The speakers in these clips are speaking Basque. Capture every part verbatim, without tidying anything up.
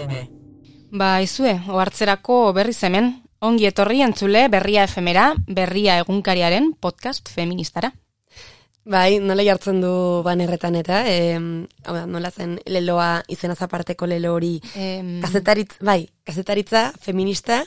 M. Ba, izue, ohartzerako berriz hemen, ongi etorri entzule Berria F M-era, Berria egunkariaren podcast feministara. Bai, nola jartzen du banerretan eta, e, nola zen leloa, izenaz aparteko lelo hori, Em... kazetaritz, bai, kazetaritza feminista,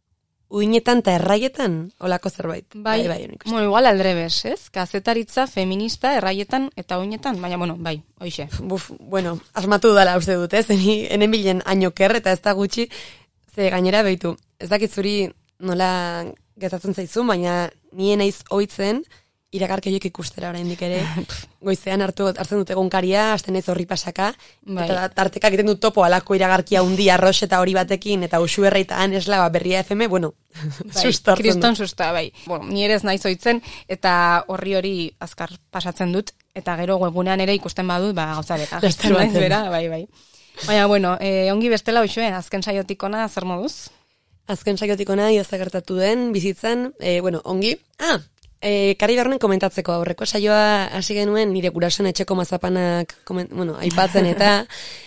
uinetan eta erraietan, olako zerbait. Bai, bai, bai bueno, igual aldrebes, ez? Kazetaritza feminista erraietan eta uinetan, baina, bueno, bai, hoixe. Buf, bueno, asmatu dala uste dut, ez? Eni, enen bilen ainoker eta ez da gutxi, ze gainera behitu. Ez dakit zuri nola gertatzen zaizun, baina nien naiz ohitzen, iragarkeiok ikustera oraindik ere, goizean hartu hartzen dut egunkaria, hasten naiz horri pasaka, Bai. eta tarteka egiten dut topo alako iragarkia hundi arrox eta hori batekin, eta usu erraita anesla, ba, Berria F M, bueno, Bai, susto hartzen kriston dut. susta, bai. Bueno, ni ere ez naiz ohitzen, eta horri hori azkar pasatzen dut, eta gero webgunean ere ikusten badut, ba, gauza bera. Laster Naiz baten. bera, bai, bai. Baina, bueno, eh, ongi bestela hoxue, azken saiotik ona zer moduz? Azken saiotik ona, ia gertatu den, bizitzan, e, bueno, ongi, ah, E, Kari Bernen komentatzeko aurreko saioa hasi genuen nire gurasoen etxeko mazapanak koment, bueno, aipatzen eta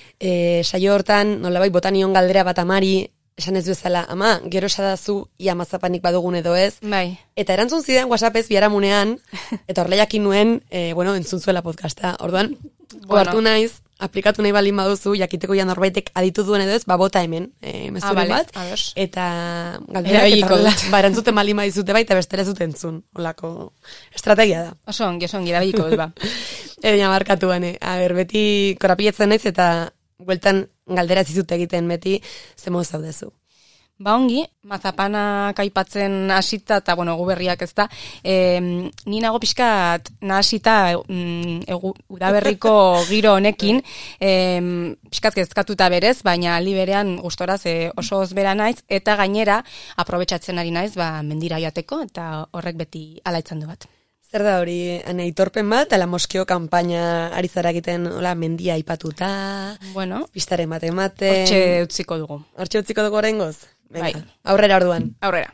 e, saio hortan nolabait botanion galdera bat amari esan ez bezala, ama, gero esadazu ia mazapanik badugun edo ez, Bai. eta erantzun zidan WhatsAppez biharamunean eta horrela jakin nuen, e, bueno, entzun zuela podcasta, orduan, Bueno. ohartu naiz, aplikatu nahi baldin baduzu, jakiteko ja norbaitek aditu duen edo ez, ba bota hemen, e, mezuren Ah, vale, bat, ados. eta galderak Erabiliko eta horrela, dut. ba, erantzuten baldin badizute bai, eta bestela zuten entzun, holako estrategia da. Oso ongi, oso ongi, erabiliko dut, ba. Edina markatu bane, a ber, beti korapiletzen naiz, eta bueltan galdera zizut egiten beti, zemo zaudezu. Ba ongi, mazapanak aipatzen hasita, eta bueno, gu berriak ez da, e, ni nago pixkat nahasita mm, egu, udaberriko giro honekin, e, pixkat kezkatuta berez, baina aldi berean gustora ze oso ozbera naiz, eta gainera aprobetxatzen ari naiz, ba, mendira joateko, eta horrek beti alaitzen du bat. Zer da hori, ane, itorpen bat, ala moskeo kanpaina ari zara egiten, hola, mendia aipatuta, Bueno, pistaren bat ematen. hortxe utziko dugu. Hortxe utziko dugu oraingoz? Venga, Bai. aurrera orduan. Aurrera.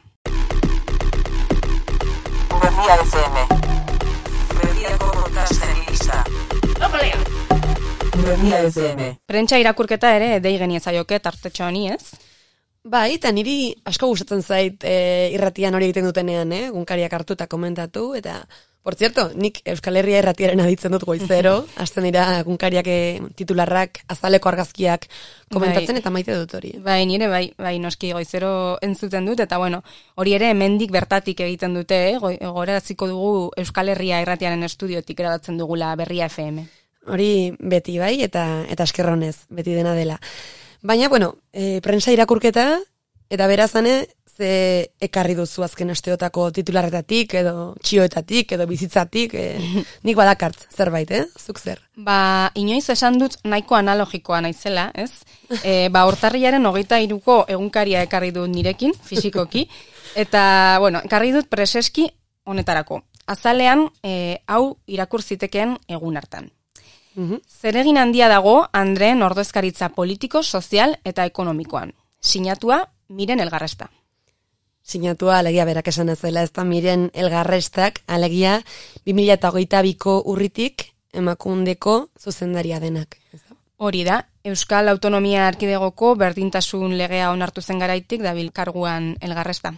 Berria F M. Berriako podcast feminista. Berria F M. Prentsa irakurketa ere dei geniezaioke tartetxo honi, ez? Bai, eta niri asko gustatzen zait e, irratian hori egiten dutenean, eh? Gunkariak hartu eta komentatu, eta, por cierto, nik Euskal Herria irratiaren aditzen dut goizero, hasten dira gunkariak e, titularrak, azaleko argazkiak komentatzen, Bai. eta maite dut hori. Bai, nire bai, bai noski goizero entzuten dut, eta bueno, hori ere hemendik bertatik egiten dute, eh? Go- gogoraraziko dugu Euskal Herria irratiaren estudiotik erabatzen dugula Berria F M. Hori beti bai, eta eta eskerronez, beti dena dela. Baina, bueno, e, prensa irakurketa, eta berazane, ze ekarri duzu azken asteotako titularretatik, edo txioetatik, edo bizitzatik, e, nik badakart zerbait, eh? Zuk zer? Ba, inoiz esan dut nahiko analogikoa naizela, ez? E, ba, hortarriaren hogeita hiruko egunkaria ekarri dut nirekin, fisikoki, eta, bueno, ekarri dut preseski honetarako. Azalean, e, hau irakur zitekeen egun hartan. Mhm. Zeregin handia dago Andreen ordezkaritza politiko, sozial eta ekonomikoan. Sinatua Miren Elgarresta. Sinatua alegia berak esan ezela, ez da Miren Elgarrestak, alegia bi mila hogeita biko urritik emakundeko zuzendaria denak. Ez da? Hori da, Euskal Autonomia Erkidegoko berdintasun legea onartu zen garaitik dabil karguan Elgarresta.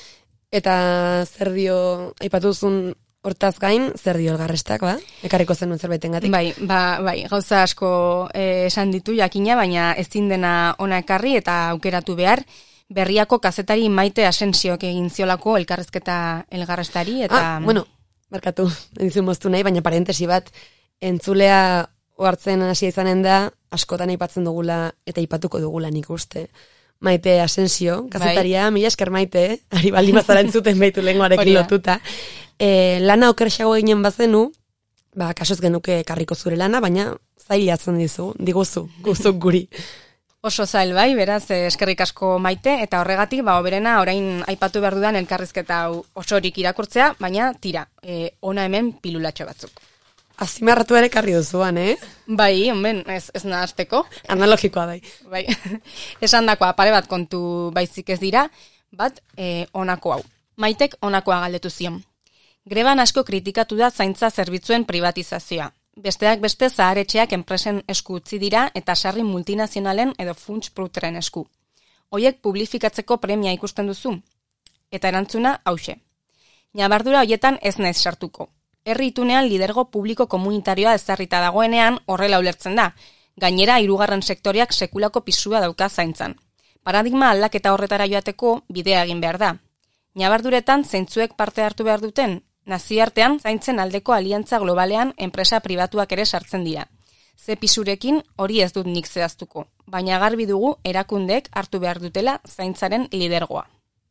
Eta zer dio, aipatu duzun hortaz gain, zer dio Elgarrestak, ba? Ekarriko zenuen zerbaitengatik. Bai, ba, bai, gauza asko eh, esan ditu jakina, baina ezin dena ona ekarri eta aukeratu behar, Berriako kazetari Maite Asensiok egin ziolako elkarrezketa Elgarrestari, eta... Ah, bueno, barkatu, dizu moztu nahi, baina parentesi bat, entzulea ohartzen hasia izanen da, askotan aipatzen dugula, eta aipatuko dugula nik uste. Maite Asensio, kazetaria, mila esker Maite, ari baldin bazara entzuten behitu lenguarekin Hori da. lotuta. E, lana okerxago eginen bazenu, ba, kasoz genuke karriko zure lana, baina zailatzen dizu, diguzu, guzuk guri. Oso zail bai, beraz, eh, eskerrik asko Maite, eta horregatik, ba, oberena, orain aipatu behar dudan elkarrizketa hau osorik irakurtzea, baina tira, eh, ona hemen pilulatxo batzuk. Azimarratu ere karri duzuan, eh? Bai, onben, ez, ez nahazteko. Analogikoa bai. Bai, esan dakoa, pare bat kontu baizik ez dira, bat eh, onako hau. Maitek onakoa galdetu zion. Greban asko kritikatu da zaintza zerbitzuen privatizazioa. Besteak beste zaharetxeak enpresen esku utzi dira eta sarri multinazionalen edo funts pruteren esku. Hoiek publifikatzeko premia ikusten duzu? Eta erantzuna hauxe. Ñabardura hoietan ez naiz sartuko. Herri itunean lidergo publiko komunitarioa ezarrita dagoenean horrela ulertzen da. Gainera, hirugarren sektoriak sekulako pisua dauka zaintzan. Paradigma aldaketa horretara joateko bidea egin behar da. Ñabarduretan zeintzuek parte hartu behar duten, nazioartean zaintzen aldeko aliantza globalean enpresa pribatuak ere sartzen dira. Ze pisurekin hori ez dut nik zehaztuko, baina garbi dugu erakundeek hartu behar dutela zaintzaren lidergoa.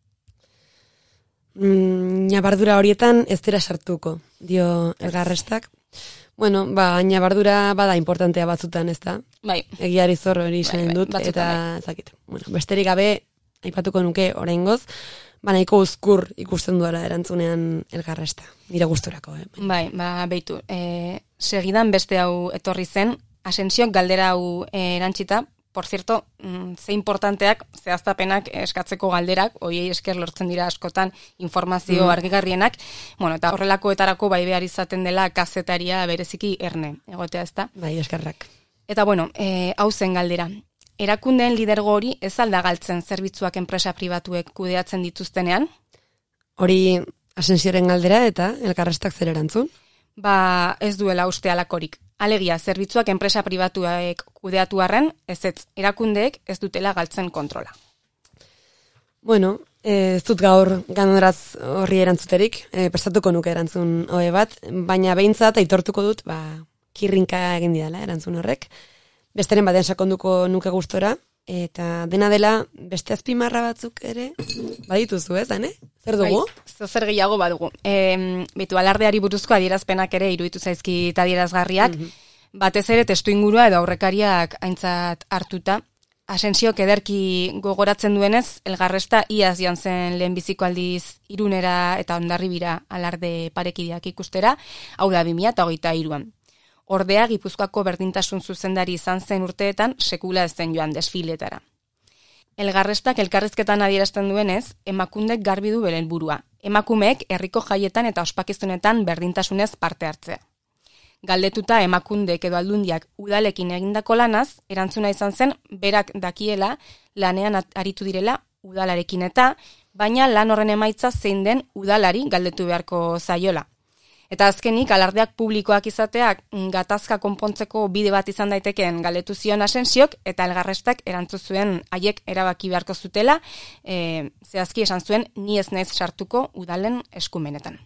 Mm, ñabardura horietan ez dira sartuko, dio Elgarrestak. Bueno, ba, ñabardura bada importantea batzutan, ez da? Bai. Egiari zor hori Bai, izan bai, dut, batzutan eta bai. zakit. Bueno, besterik gabe, aipatuko nuke oraingoz, ba nahiko uzkur ikusten duela erantzunean Elgarresta. Nire gusturako, eh? Bai, ba, beitu. E, segidan beste hau etorri zen, Asensiok galdera hau e, erantzita, por cierto, mm, ze importanteak, zehaztapenak eskatzeko galderak, hoiei esker lortzen dira askotan informazio Mm. argigarrienak, bueno, eta horrelakoetarako bai behar izaten dela kazetaria bereziki erne, egotea ez da. Bai, eskerrak. Eta bueno, e, hau zen galdera. Erakundeen lidergo hori ez alda galtzen zerbitzuak enpresa pribatuek kudeatzen dituztenean? Hori Asensioren galdera eta Elgarrestak zer erantzun? Ba, ez duela uste alakorik. Alegia, zerbitzuak enpresa pribatuek kudeatu arren, ez ez, erakundeek ez dutela galtzen kontrola. Bueno, ez dut gaur ganoraz horri erantzuterik, e, prestatuko nuke erantzun hobe bat, baina behintzat aitortuko dut, ba, kirrinka egin didala erantzun horrek. Besteren baten sakonduko nuke gustora, eta dena dela beste azpimarra batzuk ere badituzu, ez, dane? Zer dugu? Bai, zer gehiago badugu. E, Bitu, alardeari buruzko adierazpenak ere iruditu zaizkit adierazgarriak, Mhm. batez ere testu ingurua edo aurrekariak aintzat hartuta. Asensiok ederki gogoratzen duenez, Elgarresta iaz joan zen lehenbiziko aldiz Irunera eta Hondarribira alarde parekideak ikustera, hau da bi mila hogeita hiruan. Ordea, Gipuzkoako berdintasun zuzendari izan zen urteetan sekula ez zen joan desfiletara. Elgarrestak elkarrizketan adierazten duenez, emakundek garbi du bere helburua. Emakumeek herriko jaietan eta ospakizunetan berdintasunez parte hartzea. Galdetuta emakundek edo aldundiak udalekin egindako lanaz, erantzuna izan zen berak dakiela lanean aritu direla udalarekin eta, baina lan horren emaitza zein den udalari galdetu beharko zaiola. Eta azkenik, alardeak publikoak izateak gatazka konpontzeko bide bat izan daitekeen galdetu zion Asensiok, eta Elgarrestak erantzu zuen haiek erabaki beharko zutela, e, zehazki esan zuen ni ez naiz sartuko udalen eskumenetan.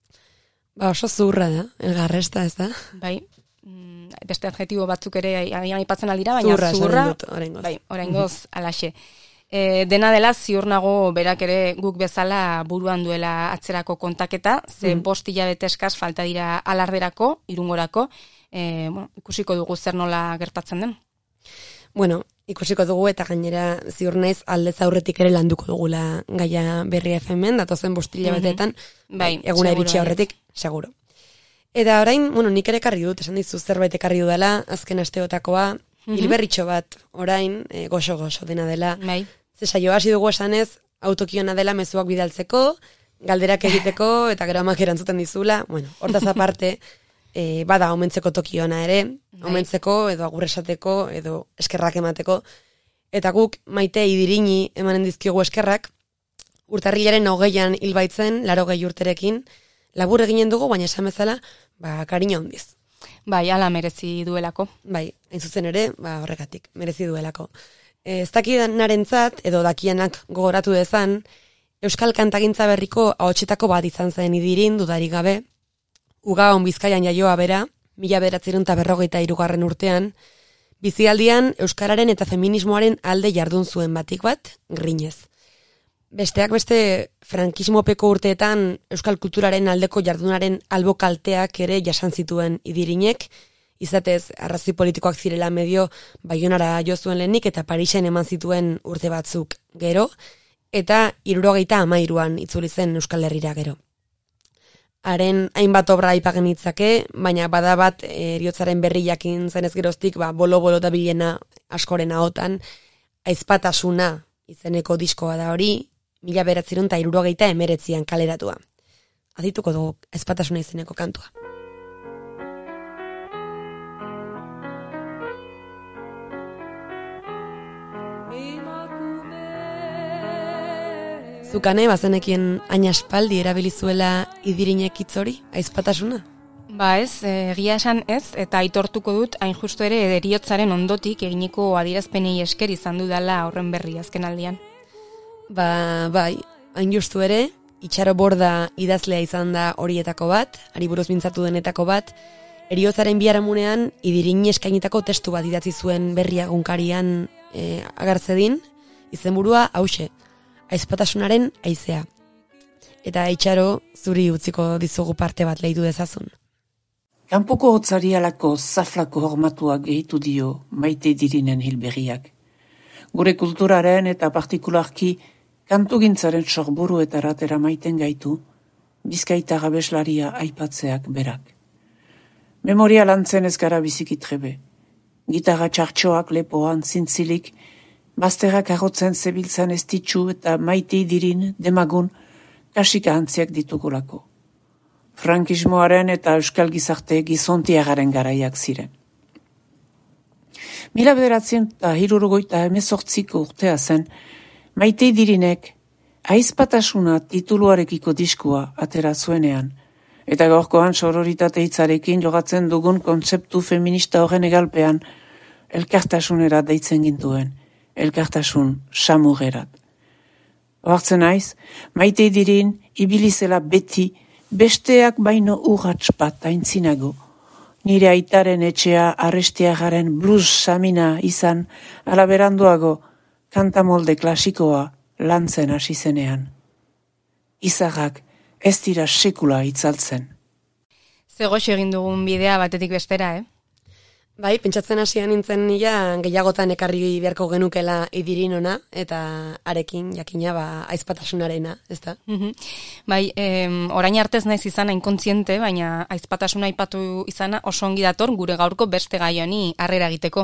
Ba, oso zurra da, Elgarresta, ez da? Bai, mm, beste adjetibo batzuk ere agian aipatzen aldira, baina Zurra, zurra, esaten dut, oraingoz. bai, oraingoz alaxe. E, dena dela ziur nago berak ere guk bezala buruan duela atzerako kontaketa, ze Mhm. bost hilabete eskas falta dira alarderako, Irungorako, e, bueno, ikusiko dugu zer nola gertatzen den. Bueno, ikusiko dugu eta gainera ziur naiz aldez aurretik ere landuko dugula gaia Berri F M-en, datozen bost hilabeteetan, Bai, eguna seguro iritsi bai. aurretik, seguro. Eta orain, bueno, nik ere ekarri dut, esan dizu zerbait ekarri dudala, azken asteotakoa, Mhm. hilberritxo bat, orain, e, goxo-goxo dena dela. Bai, Ze saio hasi dugu esanez, autokiona dela mezuak bidaltzeko, galderak egiteko, eta gero amak erantzuten dizula. Bueno, hortaz aparte, e, bada omentzeko tokiona ere, Bai. omentzeko, edo agur esateko, edo eskerrak emateko. Eta guk maite idirini emanen dizkigu eskerrak, urtarrilaren hogeian hilbaitzen, laro gehi urterekin, labur eginen dugu, baina esan bezala, ba, kariño handiz. bai, ala merezi duelako. Bai, hain zuzen ere, ba, horregatik, merezi duelako. Ez dakienarentzat, edo dakianak gogoratu dezan, Euskal Kantagintza Berriko ahotsetako bat izan zen idirin, dudarik gabe, Ugaon Bizkaian jaioa bera, mila bederatziehun eta berrogeita hirugarren urtean, bizialdian Euskararen eta feminismoaren alde jardun zuen batik bat, grinez. Besteak beste, frankismopeko urteetan Euskal kulturaren aldeko jardunaren albokalteak ere jasan zituen idirinek, izatez arrazoi politikoak zirela medio Baionara jo zuen lehenik eta Parisen eman zituen urte batzuk gero, eta hirurogeita hamairuan itzuli zen Euskal Herrira gero. Haren hainbat obra aipagen itzake, baina bada bat eriotzaren berri jakin zenez geroztik, ba, bolo-bolo da bilena askoren ahotan, aizpatasuna izeneko diskoa da hori, mila bederatziehun eta hirurogeita hemeretzian kaleratua. Adituko dugu aizpatasuna izeneko kantua. Zukane, bazenekien hain aspaldi erabilizuela idirinek hitz hori, aizpatasuna? Ba ez, egia esan ez, eta aitortuko dut hain justu ere heriotzaren ondotik eginiko adierazpenei esker izan dudala horren berri azken aldian. Ba, bai, hain justu ere, Itxaro Borda idazlea izan da horietako bat, ari buruz mintzatu denetako bat, heriotzaren biharamunean idirin eskainitako testu bat idatzi zuen berria egunkarian e, agartzedin, izenburua hause, aizpatasunaren haizea. Eta Itxaro, zuri utziko dizugu parte bat lehitu dezazun. Kanpoko hotzari alako zaflako hormatuak gehitu dio Maite Dirinen hilberriak. Gure kulturaren eta partikularki kantugintzaren sorburuetara maiten gaitu, Bizkaita gabeslaria aipatzeak berak. Memoria lantzen ez gara bizikitrebe. Gitarra txartxoak lepoan zintzilik, bazterrak arrotzen zebiltzan ez ditxu eta Maite Dirin demagun kasika hantziak ditugulako. Frankismoaren eta euskal gizarte gizontiagaren garaiak ziren. Mila bederatzen eta hirurogoita emezortziko urtea zen, Maite Dirinek aizpatasuna tituluarekiko diskua atera zuenean, eta gaurkoan sororitate hitzarekin jogatzen dugun kontzeptu feminista horren egalpean elkartasunera deitzen gintuen, elkartasun samugerat. Oartzen naiz, Maite Dirin ibilizela beti besteak baino urrats bat aintzinago. Nire aitaren etxea arrestiagaren blues samina izan alaberanduago kantamolde klasikoa lantzen hasi zenean. Izarrak ez dira sekula itzaltzen. Zegoxo egin dugun bidea batetik bestera, eh? Bai, pentsatzen hasian nintzen nila gehiagotan ekarri beharko genukela idirin ona, eta arekin jakina ba aizpatasunarena, ezta? Mhm. Bai, em, orain artez naiz izan hain kontziente, baina aizpatasuna aipatu izana oso ongi dator gure gaurko beste gai honi harrera egiteko.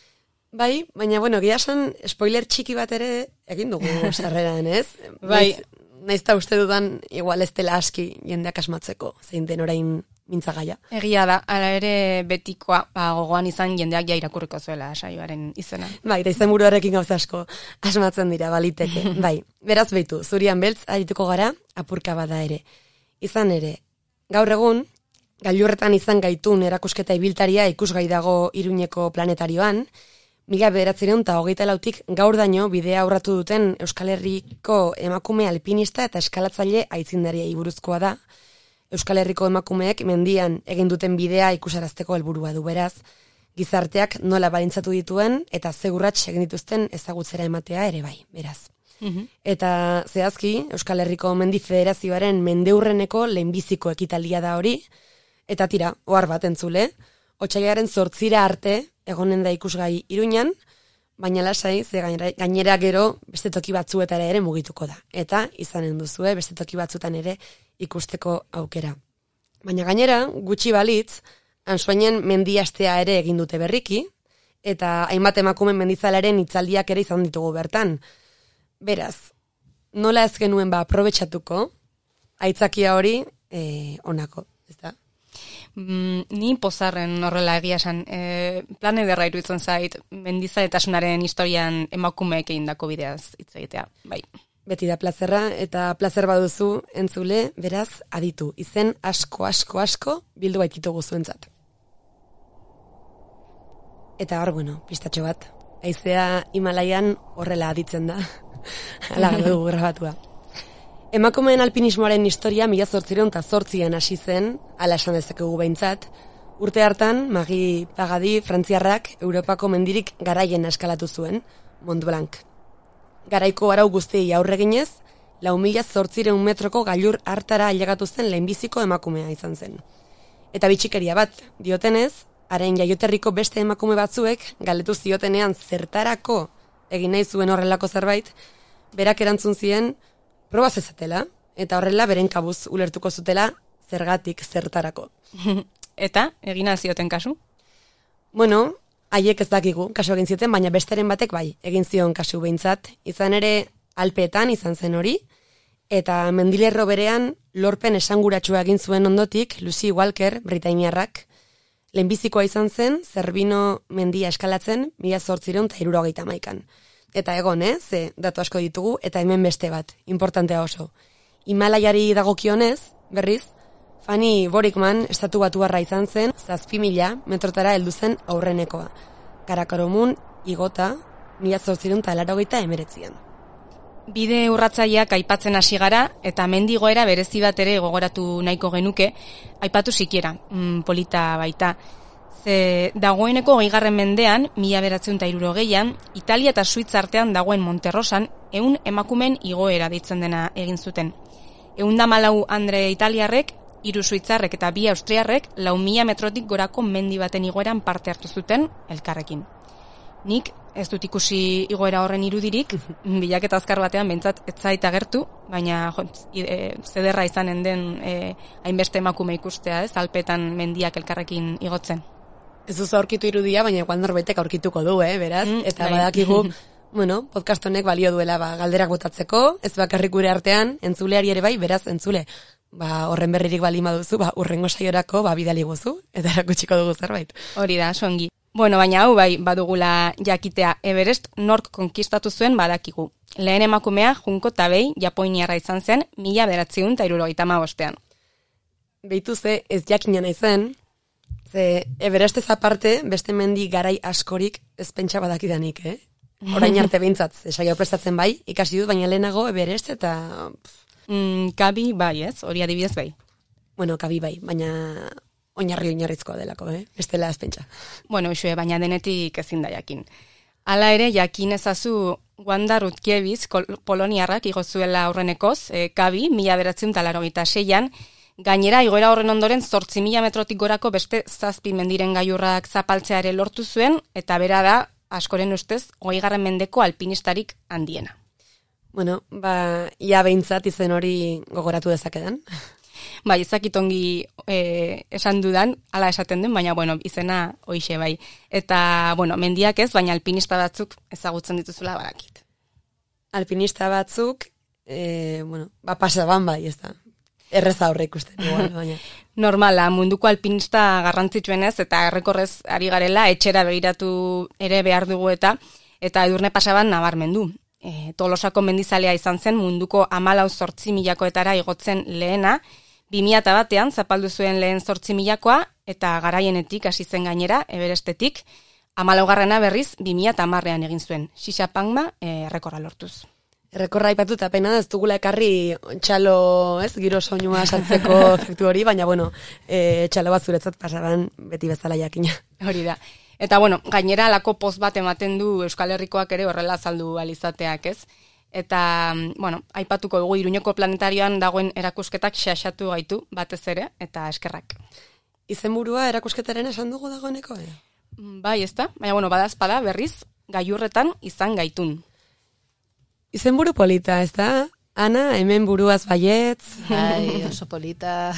Bai, baina bueno, egia esan spoiler txiki bat ere egin dugu sarreran, ez? Bai. Naiz ta uste dudan igual ez dela aski jendeak asmatzeko, zein den orain mintzagaia. Egia da, ala ere betikoa ba, gogoan izan jendeak ja irakurriko zuela saioaren izena. Bai, eta izenburuarekin gauza asko asmatzen dira, baliteke. Bai, beraz behitu, zurian beltz arituko gara, apurka bada ere. Izan ere, gaur egun, gailurretan izan gaitun erakusketa ibiltaria ikusgai dago Iruñeko planetarioan, mila bederatzireun eta hogeita lautik gaur daño bidea aurratu duten Euskal Herriko emakume alpinista eta eskalatzaile aitzindariei buruzkoa da. Euskal Herriko emakumeek mendian egin duten bidea ikusarazteko helburua du, beraz, gizarteak nola balintzatu dituen eta segurratx egin dituzten ezagutzera ematea ere bai, beraz. Mhm. Eta zehazki, Euskal Herriko Mendi Federazioaren mendeurreneko lehenbiziko ekitaldia da hori, eta tira, ohar bat entzule, otsailaren zortzira arte egonen da ikusgai Iruñan, baina lasai, ze gainera gero beste toki batzuetara ere mugituko da. Eta izanen duzue beste toki batzutan ere ikusteko aukera. Baina gainera, gutxi balitz, Ansoainen mendiastea ere egin dute berriki, eta hainbat emakumen mendizalaren hitzaldiak ere izan ditugu bertan. Beraz, nola ez genuen ba aprobetxatuko, aitzakia hori eh, onako, ez da? Mm, ni pozarren horrela egia esan, e, plan ederra iruditzen zait, mendizaletasunaren historian emakumeek egindako bideaz hitz egitea, bai. Beti da plazerra, eta plazer baduzu entzule, beraz, aditu. Izen asko, asko, asko bildu baititugu zuentzat. Eta hor, bueno, pistatxo bat. Haizea Himalaian horrela aditzen da. Hala dugu grabatua. Emakumeen alpinismoaren historia mila zortzireun eta zortzian hasi zen, ala esan dezakegu behintzat. Urte hartan, Magi Pagadi, frantziarrak, Europako mendirik garaien eskalatu zuen, Mont Blanc. Garaiko arau guztiei aurreginez, lau mila zortzireun metroko gailur hartara ailegatu zen lehenbiziko emakumea izan zen. Eta bitxikeria bat, diotenez, haren jaioterriko beste emakume batzuek, galdetu ziotenean zertarako egin nahi zuen horrelako zerbait, berak erantzun zien, proba zezatela, eta horrela beren kabuz ulertuko zutela zergatik zertarako. Eta, egina zioten kasu? Bueno, haiek ez dakigu, kasu egin zioten, baina besteren batek bai, egin zion kasu behintzat. Izan ere, Alpeetan izan zen hori, eta mendilerro berean lorpen esanguratsua egin zuen ondotik, Lucy Walker, britainiarrak, lehenbizikoa izan zen, Zerbino mendia eskalatzen, mila zortzireun eta hirurogeita hamaikan. eta egon, eh? Ze datu asko ditugu, eta hemen beste bat, importantea oso. Himalaiari dagokionez, berriz, Fanny Borikman estatu batuarra izan zen, zazpi mila metrotara heldu zen aurrenekoa. Karakoromun igota, mila zortzirun talarrogeita emeretzian. Bide urratzaileak aipatzen hasi gara, eta mendigoera berezi bat ere gogoratu nahiko genuke, aipatu sikiera, mm, polita baita. Ze dagoeneko gehigarren mendean, mila beratzen eta hirurogeian, Italia eta Suitza artean dagoen Monterrosan, ehun emakumen igoera deitzen dena egin zuten. Ehun da malau Andre italiarrek, hiru suitzarrek eta bi austriarrek, lau mila metrotik gorako mendi baten igoeran parte hartu zuten elkarrekin. Nik ez dut ikusi igoera horren irudirik, bilaketa azkar batean bentsat ez zait agertu, baina jo, e, zederra izanen den e, hainbeste emakume ikustea, ez, alpetan mendiak elkarrekin igotzen. Ez duzu aurkitu irudia, baina igual norbetek aurkituko du, eh, beraz, Mm, eta bai. badakigu, bueno, podcast honek balio duela, ba, galderak botatzeko, ez bakarrik gure artean, entzuleari ere bai, beraz, entzule, ba, horren berririk bali baduzu, ba, urrengo saiorako, ba, bidali guzu, eta erakutsiko dugu zerbait. Hori da, songi. Bueno, baina hau bai, badugula jakitea, Everest nork konkistatu zuen badakigu. Lehen emakumea, Junko Tabei, Japoiniarra izan zen, mila bederatziehun eta hirurogeita hamabostean. Beitu ze, ez jakina nahi zen, ze Everest ez aparte, beste mendi garai askorik ez pentsa badakidanik, eh? Orain arte behintzat, ze saio prestatzen bai, ikasi dut, baina lehenago Everest eta... Mm, kabi bai, ez? Hori adibidez bai. Bueno, kabi bai, baina oinarri oinarrizkoa delako, eh? Bestela ez pentsa. Bueno, usue, baina denetik ezin da jakin. Hala ere, jakin ezazu Wanda Rutkiewicz poloniarrak igo zuela aurrenekoz, e, kabi, mila beratzen talarogita seian, gainera, igoera horren ondoren zortzi mila metrotik gorako beste zazpi mendiren gailurrak zapaltzeare lortu zuen, eta bera da, askoren ustez, hogeigarren mendeko alpinistarik handiena. Bueno, ba, ia behintzat izen hori gogoratu dezakedan. Bai, ezakitongi e, esan dudan, ala esaten den, baina, bueno, izena hoixe bai. Eta, bueno, mendiak ez, baina alpinista batzuk ezagutzen dituzula badakit. Alpinista batzuk, e, bueno, ba, pasaban bai, ez da. Erreza horre ikusten, igual, baina. Normala, munduko alpinista garrantzitsuenez, eta errekorrez ari garela, etxera begiratu ere behar dugu eta, eta edurne pasaban nabarmendu. E, Tolosako mendizalea izan zen munduko hamalau zortzi milakoetara igotzen lehena, bi mila batean zapaldu zuen lehen zortzi milakoa, eta garaienetik hasi zen gainera, Everestetik, hamalaugarrena berriz bi mila hamarrean egin zuen, Xixapangma e, errekorra lortuz. Errekorra aipatu eta pena ez dugula ekarri txalo, ez, giro soinua sartzeko efektu hori, baina, bueno, e, txalo bat zuretzat pasaban beti bezala jakina. Hori da. Eta, bueno, gainera alako poz bat ematen du Euskal Herrikoak ere horrela azaldu alizateak, ez? Eta, bueno, aipatuko dugu Iruñeko planetarioan dagoen erakusketak xaxatu gaitu, batez ere, eta eskerrak. Izenburua erakusketaren esan dugu dagoeneko, eh? Bai, ez da? Baina, bueno, badazpada berriz, gailurretan izan gaitun. Izenburu polita, ez da? Ana, hemen buruaz baietz. Ai, oso polita.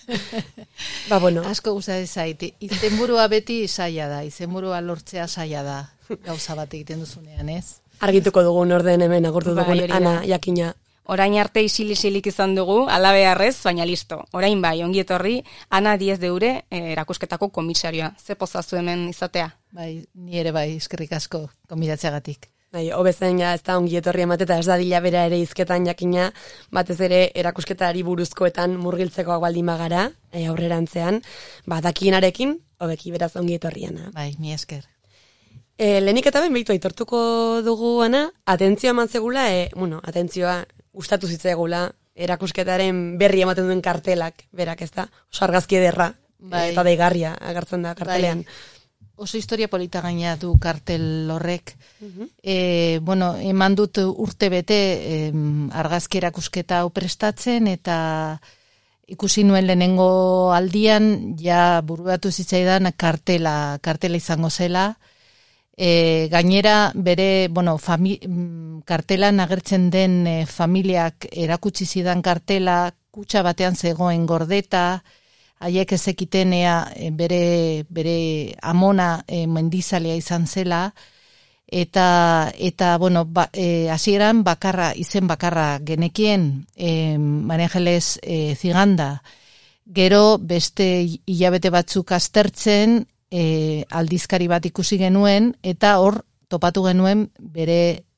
Ba, bueno. Asko gustatzen zait. Izenburua beti saia da, izenburua lortzea saia da. Gauza bat egiten duzunean, ez? Argituko dugun orden hemen agurtu Bai, dugun hori da. Ana jakina. Orain arte isil-isilik izan dugu, ala beharrez, baina listo. Orain bai, ongi etorri, Ana Diez de Ure eh, erakusketako komisarioa. Ze pozazu hemen izatea? Bai, ni ere bai, eskerrik asko, konbidatzeagatik. Bai, hobezen ja ez da ongi etorri emateta ez dadila bera ere hizketan jakina, batez ere erakusketari buruzkoetan murgiltzekoak baldin bagara, e, aurrerantzean, ba, dakienarekin, hobeki beraz ongi etorriana. Bai, mi esker. E, lehenik eta ben behitu aitortuko dugu ana, atentzioa eman zegula, e, bueno, atentzioa gustatu zitzegula, erakusketaren berri ematen duen kartelak, berak ez da, oso argazki ederra, Bai. eta deigarria agertzen da kartelean. Bai. Oso historia polita gaina du kartel horrek. E, bueno, eman dut urte bete em, argazki erakusketa hau prestatzen, eta ikusi nuen lehenengo aldian, ja buruatu zitzaidan kartela, kartela izango zela. E, gainera, bere, bueno, fami, kartelan agertzen den e, familiak erakutsi zidan kartela, kutxa batean zegoen gordeta, haiek ezekiten ea bere, bere amona e, mendizalea izan zela, eta, eta bueno, ba, e, hasieran bakarra, izen bakarra genekien, e, Maria Angeles e, Ziganda, gero beste hilabete batzuk aztertzen, e, aldizkari bat ikusi genuen, eta hor topatu genuen bere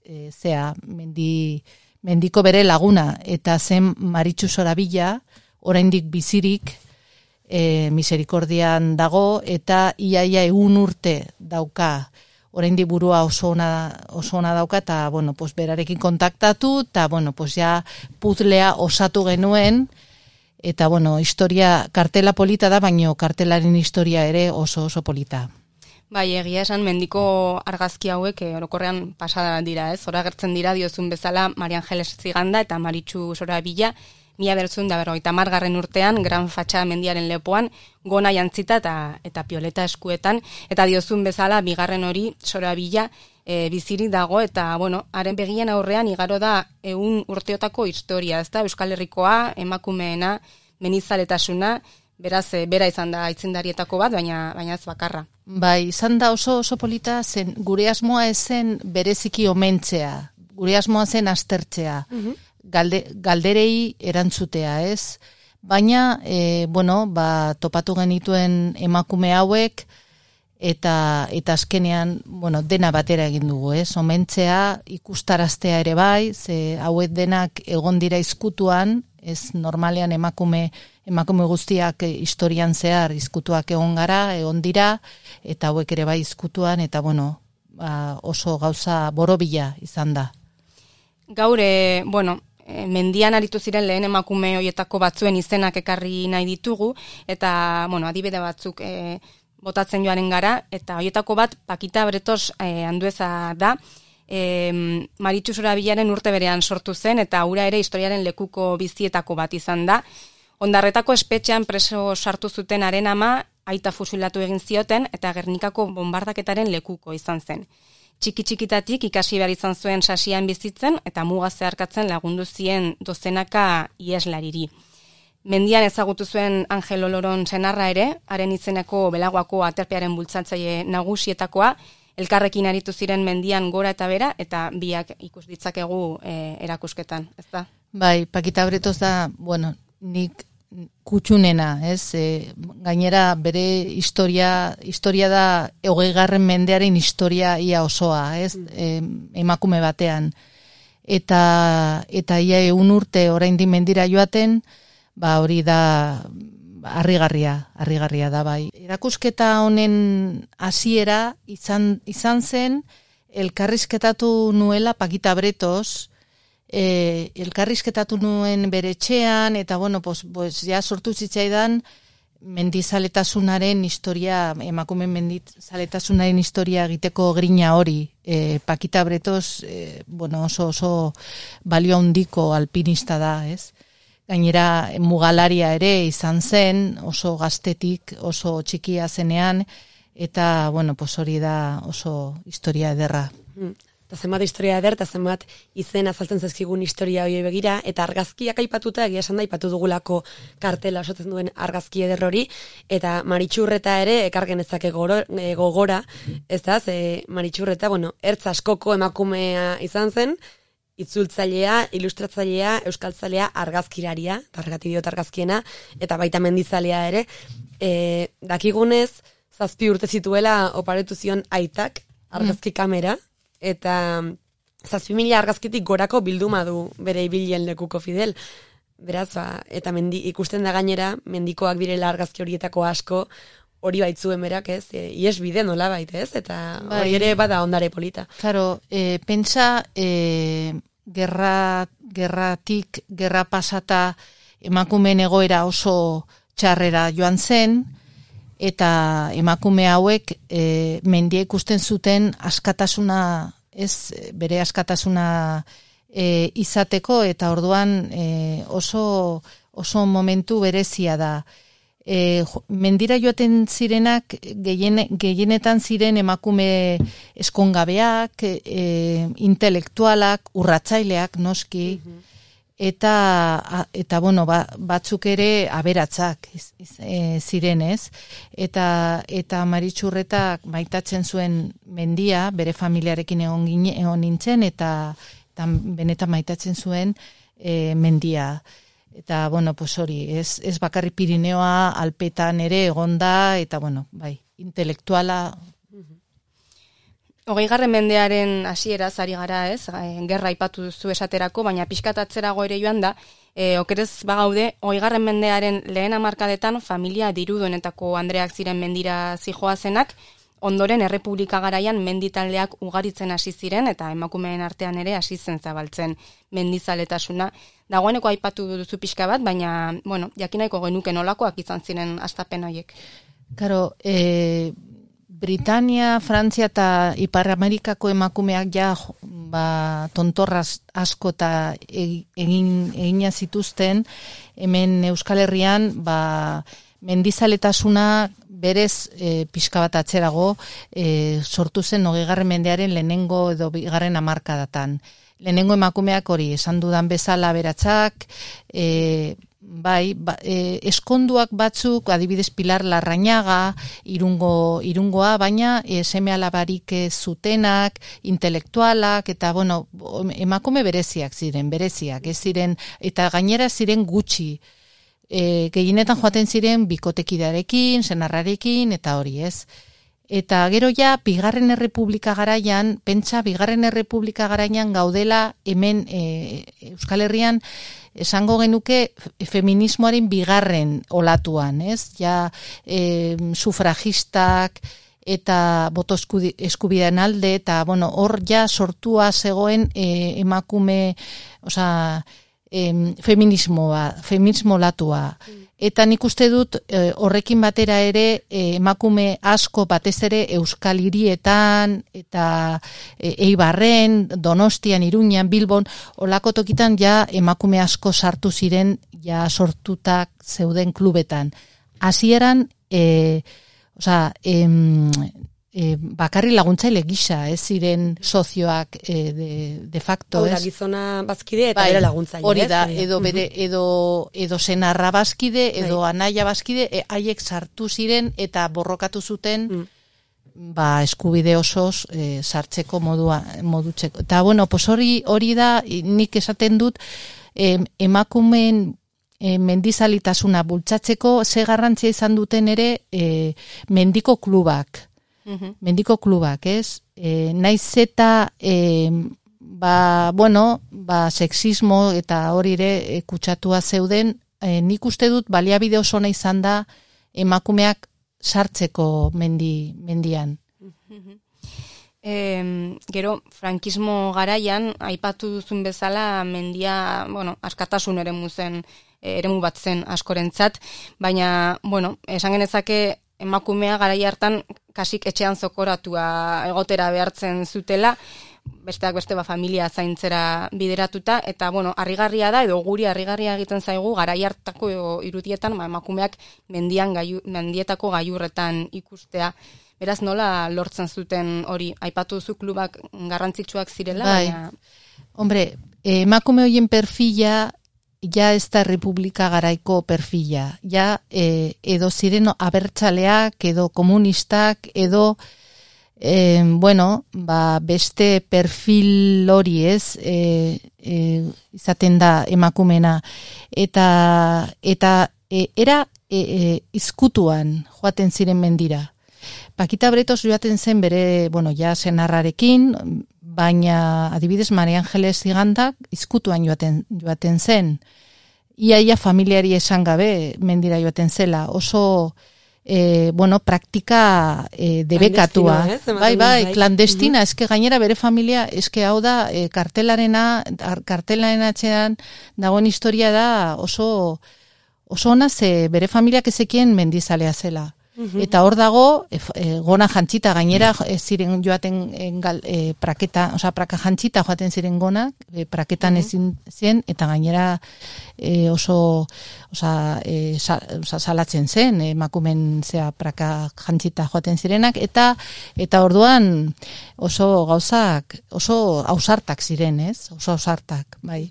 e, zea, mendi, mendiko bere laguna, eta zen Maritxu Sorabila, oraindik bizirik, e, miserikordian dago, eta iaia egun urte dauka, oraindik burua oso ona, oso ona dauka, eta, bueno, pues, berarekin kontaktatu, eta, bueno, pues, ja, puzlea osatu genuen, eta, bueno, historia, kartela polita da, baino kartelaren historia ere oso oso polita. Bai, egia esan mendiko argazki hauek e, orokorrean pasada dira, ez? Hora gertzen dira diozun bezala Maria Angeles Ziganda eta Maritxu Sorabila, mila bertzun da berrogeita hamargarren urtean, Gran Fatxa mendiaren lepoan, gona jantzita eta, eta pioleta eskuetan, eta diozun bezala bigarren hori Sorabila e, bizirik dago, eta, bueno, haren begien aurrean igaro da egun urteotako historia, ez da? Euskal Herrikoa, emakumeena, menizaletasuna, beraz, e, bera izan da aitzindarietako bat, baina baina ez bakarra. Bai, izan da oso oso polita, zen gure asmoa ezen bereziki omentzea, gure asmoa zen aztertzea, galde, galderei erantzutea, ez? Baina, e, bueno, ba, topatu genituen emakume hauek, eta eta azkenean, bueno, dena batera egin dugu, ez? Omentzea, ikustaraztea ere bai, ze hauek denak egon dira izkutuan, ez normalean emakume emakume guztiak historian zehar izkutuak egon gara, egon dira, eta hauek ere bai izkutuan, eta bueno, ba, oso gauza borobila izan da. Gaur, e, bueno, e, mendian aritu ziren lehen emakume hoietako batzuen izenak ekarri nahi ditugu, eta, bueno, adibide batzuk e, botatzen joaren gara, eta hoietako bat Pakita Bretos e, Andueza da, e, Maritxu Sorabilaren urte berean sortu zen, eta hura ere historiaren lekuko bizietako bat izan da. Ondarretako espetxean preso sartu zuten haren ama, aita fusilatu egin zioten, eta Gernikako bombardaketaren lekuko izan zen. Txiki-txikitatik ikasi behar izan zuen sasian bizitzen, eta muga zeharkatzen lagundu zien dozenaka ieslariri. Mendian ezagutu zuen Angel Oloron senarra ere, haren izeneko Belagoako aterpearen bultzatzaile nagusietakoa, elkarrekin aritu ziren mendian gora eta bera, eta biak ikus ditzakegu e, erakusketan, ez da? Bai, Pakita Bretos da, bueno, nik kutxunena, ez? E, gainera bere historia, historia da hogeigarren mendearen historia ia osoa, ez? E, emakume batean. Eta eta ia egun urte oraindik mendira joaten, ba hori da harrigarria, harrigarria da bai. Erakusketa honen hasiera izan izan zen elkarrizketatu nuela Pakita Bretos, E, elkarrizketatu nuen bere etxean, eta bueno, pues, pues, ja sortu zitzaidan mendizaletasunaren historia, emakume mendizaletasunaren historia egiteko grina hori. E, Pakita Bretos, e, bueno, oso oso balio handiko alpinista da, ez? Gainera, mugalaria ere izan zen, oso gaztetik, oso txikia zenean, eta, bueno, pues hori da oso historia ederra. Mm. Eta zenbat historia eder, eta zenbat izen azaltzen zaizkigun historia hori begira, eta argazkiak aipatuta, egia esan da, aipatu dugulako kartela osatzen duen argazki eder hori, eta Maritxurreta ere ekar genezake gogora, ez da, ze Maritxurreta, bueno, ertz askoko emakumea izan zen, itzultzailea, ilustratzailea, euskaltzalea, argazkilaria, eta argati diot argazkiena, eta baita mendizalea ere, e, dakigunez, zazpi urte zituela oparetu zion aitak, argazki kamera, eta zazpi mila argazkitik gorako bilduma du bere ibilien lekuko Fidel. Beraz, ba, eta mendi, ikusten da gainera, mendikoak direla argazki horietako asko, hori baitzuen berak, ez? E, ies bide nola bait, ez? Eta bai, hori ere bada ondare polita. Claro, e, pentsa, e, gerra, gerratik, gerra pasata emakumeen egoera oso txarrera joan zen, eta emakume hauek e, mendia ikusten zuten askatasuna, ez, bere askatasuna e, izateko, eta orduan e, oso, oso momentu berezia da. E, mendira joaten zirenak gehien, gehienetan ziren emakume eskongabeak, e, intelektualak, urratzaileak, noski, mm-hmm. Eta, eta bueno, ba, batzuk ere aberatzak e, zirenez, eta, eta Maritxurretak maitatzen zuen mendia, bere familiarekin egon, gine, egon nintzen, eta, eta benetan maitatzen zuen e, mendia. Eta, bueno, pues hori, ez, ez bakarri Pirineoa, Alpetan ere egonda, eta, bueno, bai, intelektuala. hogeigarren mendearen hasieraz ari gara, ez? Gerra aipatu duzu esaterako, baina pixkat atzerago ere joan da, e, okerez bagaude, hogeigarren mendearen lehen hamarkadetan familia dirudonetako andreak ziren mendira zijoazenak, ondoren errepublika garaian menditaldeak ugaritzen hasi ziren eta emakumeen artean ere hasi zen zabaltzen mendizaletasuna. Dagoeneko aipatu duzu pixka bat, baina, bueno, jakinaiko genuke nolakoak izan ziren hastapen horiek. Karo, e, Britania, Frantzia eta Ipar Amerikako emakumeak ja ba, tontorraz asko eta egin, egina zituzten, hemen Euskal Herrian ba, mendizaletasuna berez e, pixka bat atzerago e, sortu zen hogeigarren mendearen lehenengo edo bigarren hamarkadatan. Lehenengo emakumeak hori, esan dudan bezala beratzak, e, bai, ba, e, eskonduak batzuk, adibidez Pilar Larrañaga, irungo, irungoa, baina e, seme alabarik zutenak, intelektualak, eta bueno, emakume bereziak ziren, bereziak, ez ziren, eta gainera ziren gutxi, e, gehienetan joaten ziren bikotekidearekin, senarrarekin, eta hori ez. Eta gero ja, bigarren errepublika garaian, pentsa, bigarren errepublika garaian gaudela hemen e, Euskal Herrian, esango genuke feminismoaren bigarren olatuan, ez? Ja, e, sufragistak eta boto eskubidean alde, eta, bueno, hor ja sortua zegoen e, emakume, osea, e, feminismoa, feminismo olatua. Eta nik uste dut e, horrekin batera ere e, emakume asko batez ere Euskal Hirietan eta e, Eibarren, Donostian, Iruñan, Bilbon, olako tokitan ja emakume asko sartu ziren ja sortutak zeuden klubetan. Hasieran, e, osea, em, e, bakarri laguntzaile gisa, ez ziren sozioak e, de, de facto, ez? Hau da, gizona bazkide eta bere laguntzaile, hori da, ez? edo, bere, edo, edo senarra bazkide, edo anaia bazkide, e, haiek sartu ziren eta borrokatu zuten mm. ba, eskubide osoz e, sartzeko modua, modutzeko. Eta, bueno, pues hori, hori da, nik esaten dut, e, emakumeen e, mendizalitasuna bultzatzeko ze garrantzia izan duten ere e, mendiko klubak. Uhum. Mendiko klubak, ez? E, naiz eta e, ba, bueno, ba, sexismo eta hori ere e, kutsatua zeuden, e, nik uste dut baliabide oso ona izan da emakumeak sartzeko mendi, mendian. Uhum. E, gero, frankismo garaian, aipatu duzun bezala, mendia, bueno, askatasun eremu zen, eremu bat zen askorentzat, baina, bueno, esan genezake emakumea garai hartan kasik etxean zokoratua egotera behartzen zutela, besteak beste ba familia zaintzera bideratuta, eta bueno, harrigarria da, edo guri harrigarria egiten zaigu, garai hartako irudietan ba, emakumeak mendian gaiu, mendietako gailurretan ikustea. Beraz, nola lortzen zuten hori, aipatu duzu klubak garrantzitsuak zirela, bai. Baina... Hombre, emakume horien perfila ja ez da republika garaiko perfila, ja e, edo ziren abertzaleak, edo komunistak, edo e, bueno, ba, beste perfil hori ez, e, e, izaten da emakumena, eta, eta e, era e, e, izkutuan joaten ziren mendira. Pakita Bretos joaten zen bere, bueno, ja senarrarekin, baina adibidez Maria Angeles Zigandak izkutuan joaten, joaten zen. Iaia familiari esan gabe mendira joaten zela. Oso, e, bueno, praktika e, debekatua. Eh? Bai, bai, klandestina. Uh-huh. Eske gainera bere familia, eske hau da, e, kartelarena, kartelaren atxean dagoen historia da oso, oso ona ze bere familiak ezekien mendizalea zela. Uhum. Eta hor dago, e, e, gona jantzita, gainera e, ziren joaten engal, e, praketa, osea, praka jantzita joaten ziren gona, e, praketan ezin zen, eta gainera e, oso, osea, e, sa, osea, salatzen zen, emakumen zea praka jantzita joaten zirenak, eta eta orduan oso gauzak, oso ausartak ziren, ez? Oso ausartak, bai.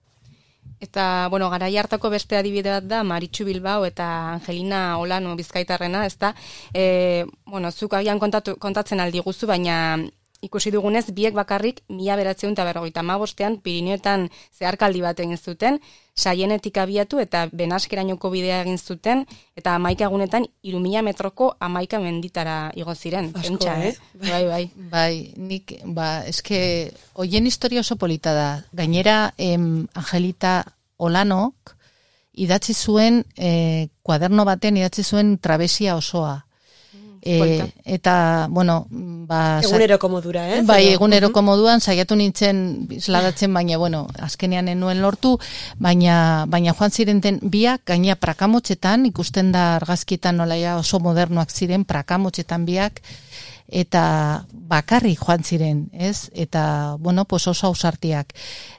Eta, bueno, garai hartako beste adibide bat da, Maritxu Bilbao eta Angelina Olano bizkaitarrena, ezta? E, bueno, zuk agian kontatu, kontatzen aldi guzu, baina ikusi dugunez, biek bakarrik mila bederatziehun eta berrogeita hamabostean Pirineoetan zeharkaldi bat egin zuten, Saienetik abiatu eta Benaskerainoko bidea egin zuten, eta hamaika egunetan hiru mila metroko hamaika menditara igo ziren. Asko, Pentsa, eh? Bai, bai. Bai, nik, ba, eske, hoien historia oso polita da. Gainera, em, Angelita Olanok idatzi zuen, eh, kuaderno baten idatzi zuen trabesia osoa. E, eta, bueno, ba... Eguneroko modura, eh? Bai, eguneroko moduan, saiatu nintzen isladatzen, baina, bueno, azkenean enuen lortu, baina, baina joan zirenten biak, gaina prakamotxetan, ikusten da argazkietan nolaia oso modernoak ziren, prakamotxetan biak, eta bakarrik joan ziren, ez? Eta, bueno, pues oso ausartiak.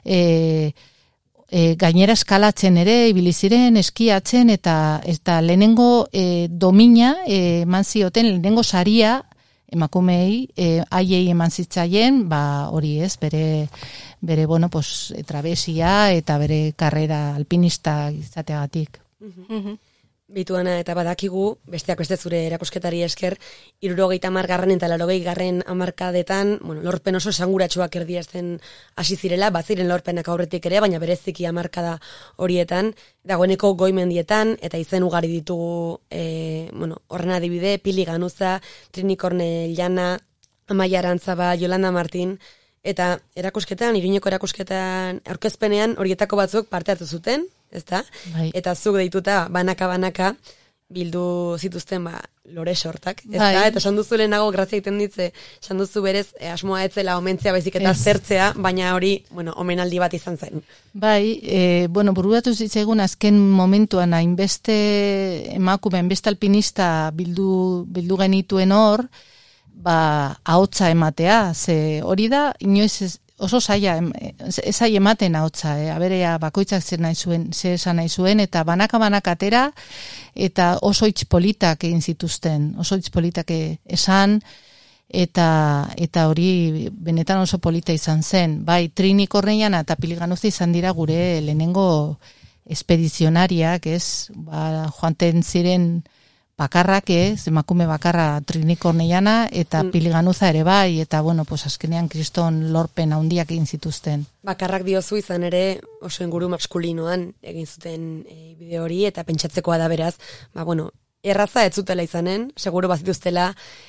E, E, gainera eskalatzen ere, ibili ziren, eskiatzen, eta eta lehenengo e, domina e, eman zioten, lehenengo saria emakumei, e, haiei eman zitzaien, ba hori ez, bere, bere bueno, pues, e, trabesia eta bere karrera alpinista izateagatik. Mhm. Bituana eta badakigu, besteak beste zure erakusketari esker, hirurogeita hamar garren eta laurogei garren hamarkadetan, bueno, lorpen oso esanguratsuak erdiazten hasi zirela, baziren lorpenak aurretik ere, baina bereziki hamarkada horietan, dagoeneko goimendietan, eta izen ugari ditugu, e, bueno, horren adibide, Pili Ganuza, Trini Kornellana, Amaia Arantzaba, Yolanda Martin, eta erakusketan, Iruñeko erakusketan, aurkezpenean horietako batzuk parte hartu zuten, ezta? Bai. Eta zuk deituta banaka-banaka bildu zituzten ba, lore sortak, ezta? Bai. Eta esan duzu lehenago, grazia egiten ditze, esan duzu berez, e, asmoa etzela omentzea baizik eta Ez. zertzea, baina hori, bueno, omenaldi bat izan zen. Bai, e, bueno, bururatu zitzaigun azken momentuan hainbeste emakume, hainbeste alpinista bildu, bildu genituen hor, ba, ahotsa ematea, ze hori da, inoiz ez, oso zaila, ez zaila ematen ahotsa, eh? Aberea bakoitzak zer nahi zuen, zer esan nahi zuen, eta banaka-banaka atera, eta oso hitz politak egin zituzten, oso hitz politak esan, eta eta hori benetan oso polita izan zen. Bai, Trini Kornellana eta Pili Ganuza izan dira gure lehenengo espedizionariak, ez? Ba, joanten ziren bakarrak, ez, emakume bakarra Trini Kornellana eta mm. Pili Ganuza ere bai, eta bueno, pues azkenean kriston lorpen handiak egin zituzten. Bakarrak diozu izan ere oso inguru maskulinoan egin zuten e, bideo hori, eta pentsatzekoa da beraz, ba bueno, erraza ez zutela izanen, seguro bazituztela,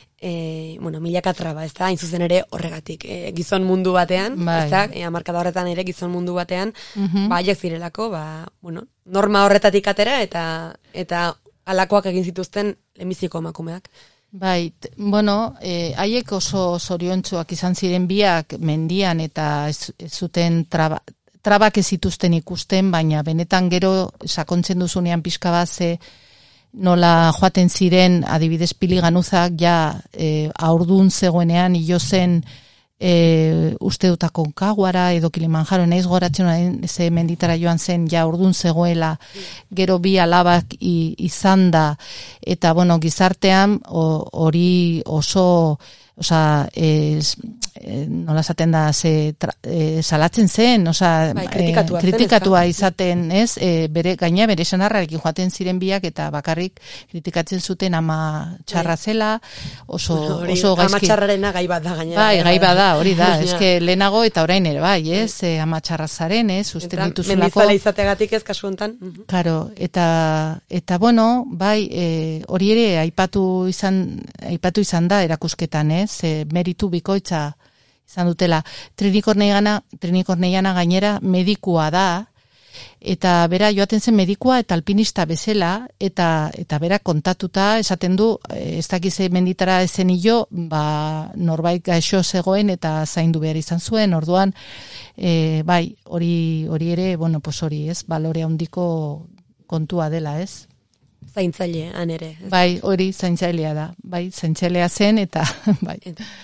e, bueno, milaka traba, ez da, hain zuzen ere horregatik, e, gizon mundu batean, bai. ez da, e, hamarkada horretan ere gizon mundu batean, Mhm. ba, haiek zirelako, ba, bueno, norma horretatik atera, eta eta alakoak egin zituzten lehenbiziko emakumeak. Bai, t- bueno, eh, haiek oso zoriontsuak izan ziren biak mendian eta ez, ez zuten traba, trabak ez zituzten ikusten, baina benetan gero sakontzen duzunean pixka bat ze nola joaten ziren, adibidez Pili Ganuzak ja eh, aurdun zegoenean hilo zen e, uste dut Akonkaguara edo Kilimanjaro, naiz goratzen ze menditara joan zen ja urdun zegoela, gero bi alabak i, izan da, eta bueno, gizartean o- hori oso, osea, es, e, nola esaten da, ze, tra, e, salatzen zen, osea, Bai, kritikatua zen, kritikatua ezta? izaten, ez, e, bere, gaina bere senarrarekin joaten ziren biak, eta bakarrik kritikatzen zuten ama txarra zela, oso, Bueno, hori, oso gaizki. amatxarrarena gai bat da gainera. Bai, gai bada, hori da, Ja. eske lehenago eta orain ere bai, ez, e, ama txarra zaren, ez, uste Eta dituzulako. mendizale izateagatik ez kasu hontan. Mhm. Claro, eta eta bueno, bai, e, hori ere aipatu izan aipatu izan da erakusketan, ez? E, meritu bikoitza izan dutela. Trini Kornellana, Trini Kornellana gainera medikua da, eta bera joaten zen medikua eta alpinista bezala, eta eta bera kontatuta esaten du, e, ez dakize menditara ezen hilo, ba, norbait gaixo zegoen eta zaindu behar izan zuen, orduan, e, bai, hori hori ere, bueno, pues hori, ez, balore handiko kontua dela, ez? Zaintzailean ere. ez? Bai, hori zaintzailea da, bai, zaintzailea zen, eta bai.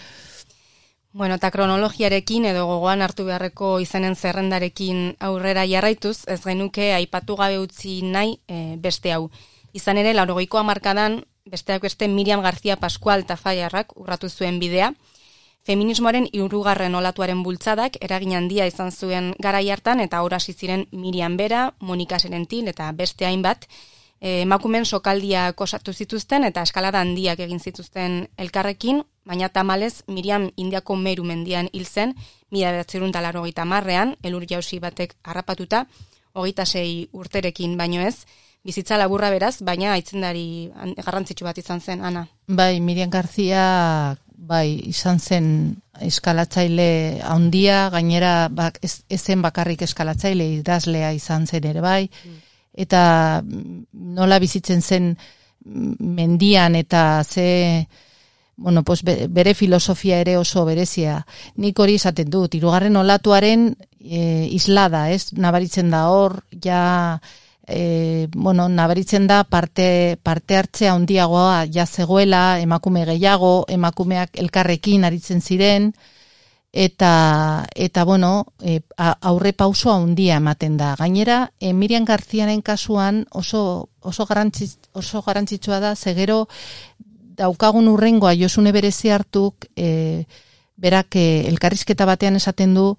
Bueno, eta kronologiarekin edo gogoan hartu beharreko izenen zerrendarekin aurrera jarraituz, ez genuke aipatu gabe utzi nahi e, beste hau. Izan ere, laurogeiko hamarkadan, besteak beste Miriam García Pascual Tafallarrak urratu zuen bidea. Feminismoaren hirugarren olatuaren bultzadak eragin handia izan zuen garai hartan, eta hor hasi ziren Miriam Bera, Monika Serentil eta beste hainbat, e, emakumen sokaldiak osatu zituzten eta eskalada handiak egin zituzten elkarrekin, baina tamalez Miriam Indiako Meru mendian hil zen, mila bederatziehun eta laurogeita hamarrean, elur jausi batek harrapatuta, hogeita sei urterekin baino ez, bizitza laburra beraz, baina aitzindari garrantzitsu bat izan zen, Ana. Bai, Miriam García bai, izan zen eskalatzaile handia, gainera bak, ez, ezen bakarrik eskalatzaile idazlea izan zen ere bai, eta nola bizitzen zen mendian eta ze, bueno, pues bere filosofia ere oso berezia. Nik hori esaten dut, hirugarren olatuaren e, islada, ez? Nabaritzen da hor, ja... E, bueno, nabaritzen da parte, parte hartzea handiagoa ja zegoela, emakume gehiago, emakumeak elkarrekin aritzen ziren, eta, eta bueno, e, aurre pauso handia ematen da. Gainera, e, Miriam Garziaren kasuan oso, oso, garantzitz, oso garantzitsua da, zegero daukagun urrengoa Josune Berezi hartuk, e, berak e, elkarrizketa batean esaten du,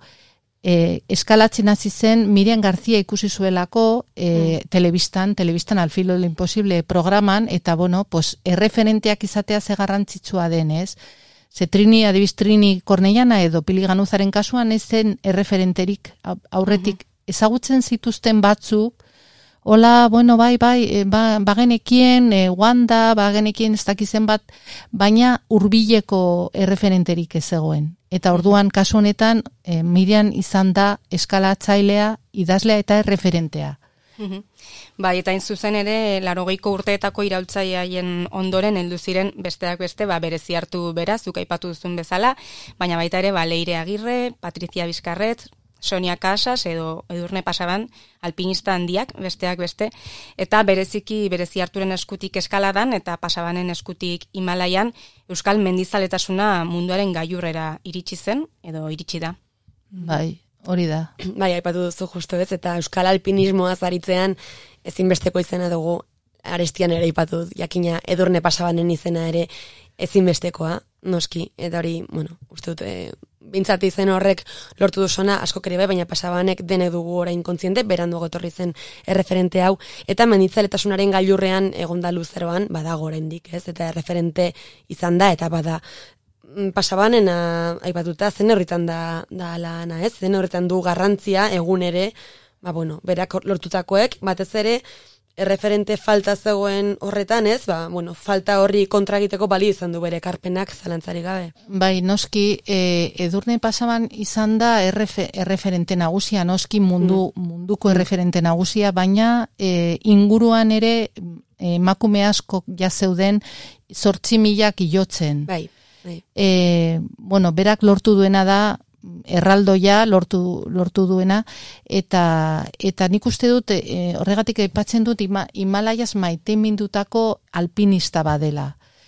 E, eskalatzen hasi zen Miriam García ikusi zuelako e, mm. telebistan, telebistan al filo del imposible programan, eta bueno, pues erreferenteak izatea ze garrantzitsua denez. Ze Trini, adibiz Trini Kornellana edo Pili Ganuzaren kasuan ez zen erreferenterik aurretik mm-hmm. ezagutzen zituzten batzuk, hola, bueno, bai, bai, ba, bagenekien, e, Wanda, bagenekien ez dakizen bat, baina hurbileko erreferenterik ez zegoen. Eta orduan kasu honetan e, Miriam izan da eskalatzailea, idazlea eta erreferentea. Mm-hmm. Bai, eta hain zuzen ere, larogeiko urteetako iraultzaileen ondoren heldu ziren besteak beste, ba, berezi hartu beraz, zuk aipatu duzun bezala, baina baita ere, ba, Leire Agirre, Patricia Bizkarret, Sonia Casas edo Edurne Pasaban, alpinista handiak, besteak beste, eta bereziki berezi harturen eskutik eskaladan eta Pasabanen eskutik Himalaian euskal mendizaletasuna munduaren gailurrera iritsi zen, edo iritsi da. Bai, hori da. Bai, aipatu duzu justu ez, eta euskal alpinismoa zaritzean ezinbesteko izena dugu, arestian ere aipatu dut, jakina Edurne Pasabanen izena ere ezinbestekoa, noski, eta hori, bueno, uste dut, e, bintzat izen horrek lortu duzona asko kere bai, baina Pasabanek denek dugu orain kontziente, beranduago etorri zen erreferente hau, eta menditzaletasunaren gailurrean egonda luzeroan, badago oraindik, ez, eta erreferente izan da, eta bada Pasabanena aipatuta zen horritan da, da lana, ez, zen horretan du garrantzia egun ere, ba bueno, berak lortutakoek, batez ere, erreferente falta zegoen horretan, ez? Ba, bueno, falta horri kontra egiteko bali izan du bere ekarpenak zalantzari gabe. Bai, noski, e, Edurne Pasaban izan da errefe, erreferente nagusia, noski mundu, mm. munduko erreferente nagusia, baina e, inguruan ere emakume asko ja zeuden zortzi milak ilotzen. Bai, bai. E, bueno, berak lortu duena da, erraldoia lortu lortu duena, eta eta nik uste dut e, horregatik aipatzen dut ima, Himalaiaz maitemindutako alpinista badela.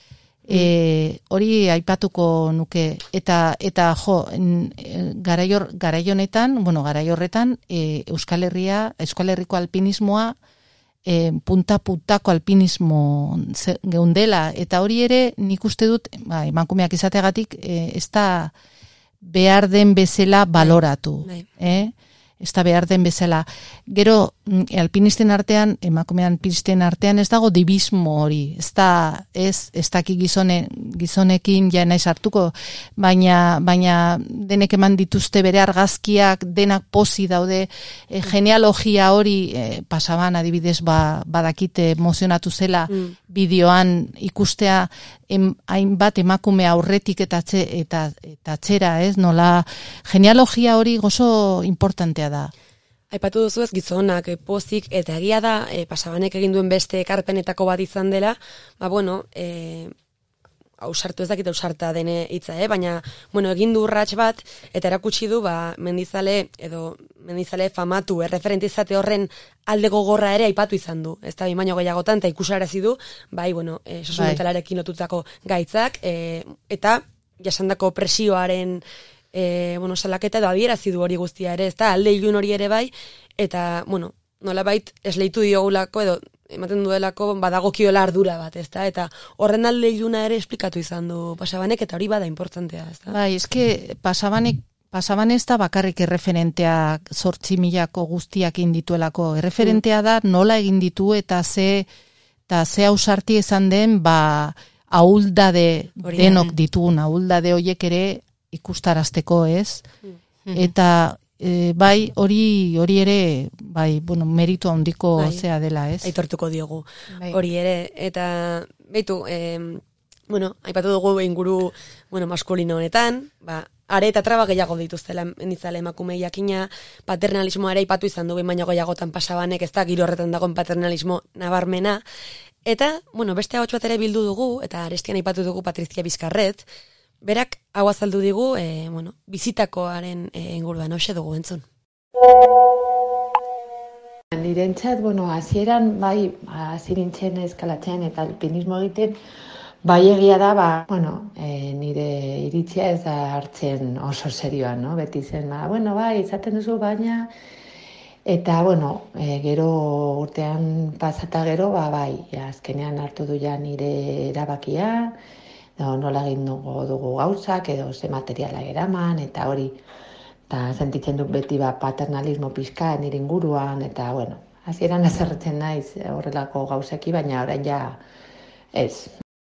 E, hori aipatuko nuke, eta eta jo, garaior garaionetan, bueno, garaiorretan e, Euskal Herria, Euskal Herriko alpinismoa e, punta puntako alpinismo geundela, eta hori ere nik uste dut, ba, emakumeak izateagatik e, ez da behar den bezala baloratu. Bai. Eh? Ez da behar den bezala. Gero, alpinisten artean, emakume alpinisten artean ez dago dibismo hori. Ez da, ez, ez daki gizone, gizonekin ja naiz hartuko, baina, baina denek eman dituzte bere argazkiak, denak pozi daude, e, genealogia hori, e, Pasaban adibidez ba, badakite emozionatu zela, mm. bideoan ikustea em, hainbat emakume aurretik eta, txe, eta, eta txera, ez? Nola, genealogia hori gozo importantea da. Aipatu duzu ez gizonak, e, pozik, eta egia da, e, Pasabanek egin duen beste ekarpenetako bat izan dela, ba bueno, e, ausartu ez dakit ausarta dene hitza, eh? Baina, bueno, egin du urrats bat, eta erakutsi du, ba, mendizale, edo mendizale famatu, erreferente izate horren alde gogorra ere aipatu izan du, ez da, baino gehiagotan, eta ikusarazi du, bai, bueno, e, sosumentalarekin lotutako gaitzak, e, eta jasandako presioaren E, bueno, salaketa edo adierazi du hori guztia ere, ez da, alde ilun hori ere bai, eta, bueno, nolabait esleitu diogulako, edo ematen duelako badagokiola ardura bat, ez da, eta horren alde iluna ere esplikatu izan du Pasabanek, eta hori bada importantea, ez da. Bai, eske Pasabanek, Pasaban ez da bakarrik erreferenteak zortzi milako guztiak indituelako, erreferentea da nola egin ditu eta ze, eta ze ausarti izan den, ba, ahuldade Hori denok da. ditugun ahuldade horiek ere ikustarazteko, ez? Eta e, bai hori hori ere bai, bueno, meritu handiko Bai. zea dela, ez? Aitortuko diogu Bai. hori ere. Eta, beitu, eh, bueno, aipatu dugu inguru, bueno, maskulino honetan, ba, are eta traba gehiago dituztela nitzale emakume jakina, paternalismoa ere aipatu izan du, behin baino gehiagotan pasabanek, ez da, giro horretan dagoen paternalismo nabarmena. Eta, bueno, beste hau bat ere bildu dugu, eta arestian aipatu dugu Patrizia Bizkarret, berak hau azaldu digu, e, bueno, bizitakoaren e, inguruan, hoxe dugu entzun. Nirentzat, bueno, hasieran bai, hasi nintzen eskalatzen eta alpinismo egiten, bai egia da, ba, bueno, e, nire iritzia ez da hartzen oso serioan, no? Beti zen, ba, bueno, bai, izaten duzu, baina, eta, bueno, e, gero urtean pasata gero, ba, bai, ja, azkenean hartu du ja nire erabakia, no, nola egin dugu, dugu gauzak, edo ze materiala eraman, eta hori, eta sentitzen dut beti ba, paternalismo pixka nire inguruan, eta, bueno, hasieran azerretzen naiz horrelako gauzeki, baina orain ja ez.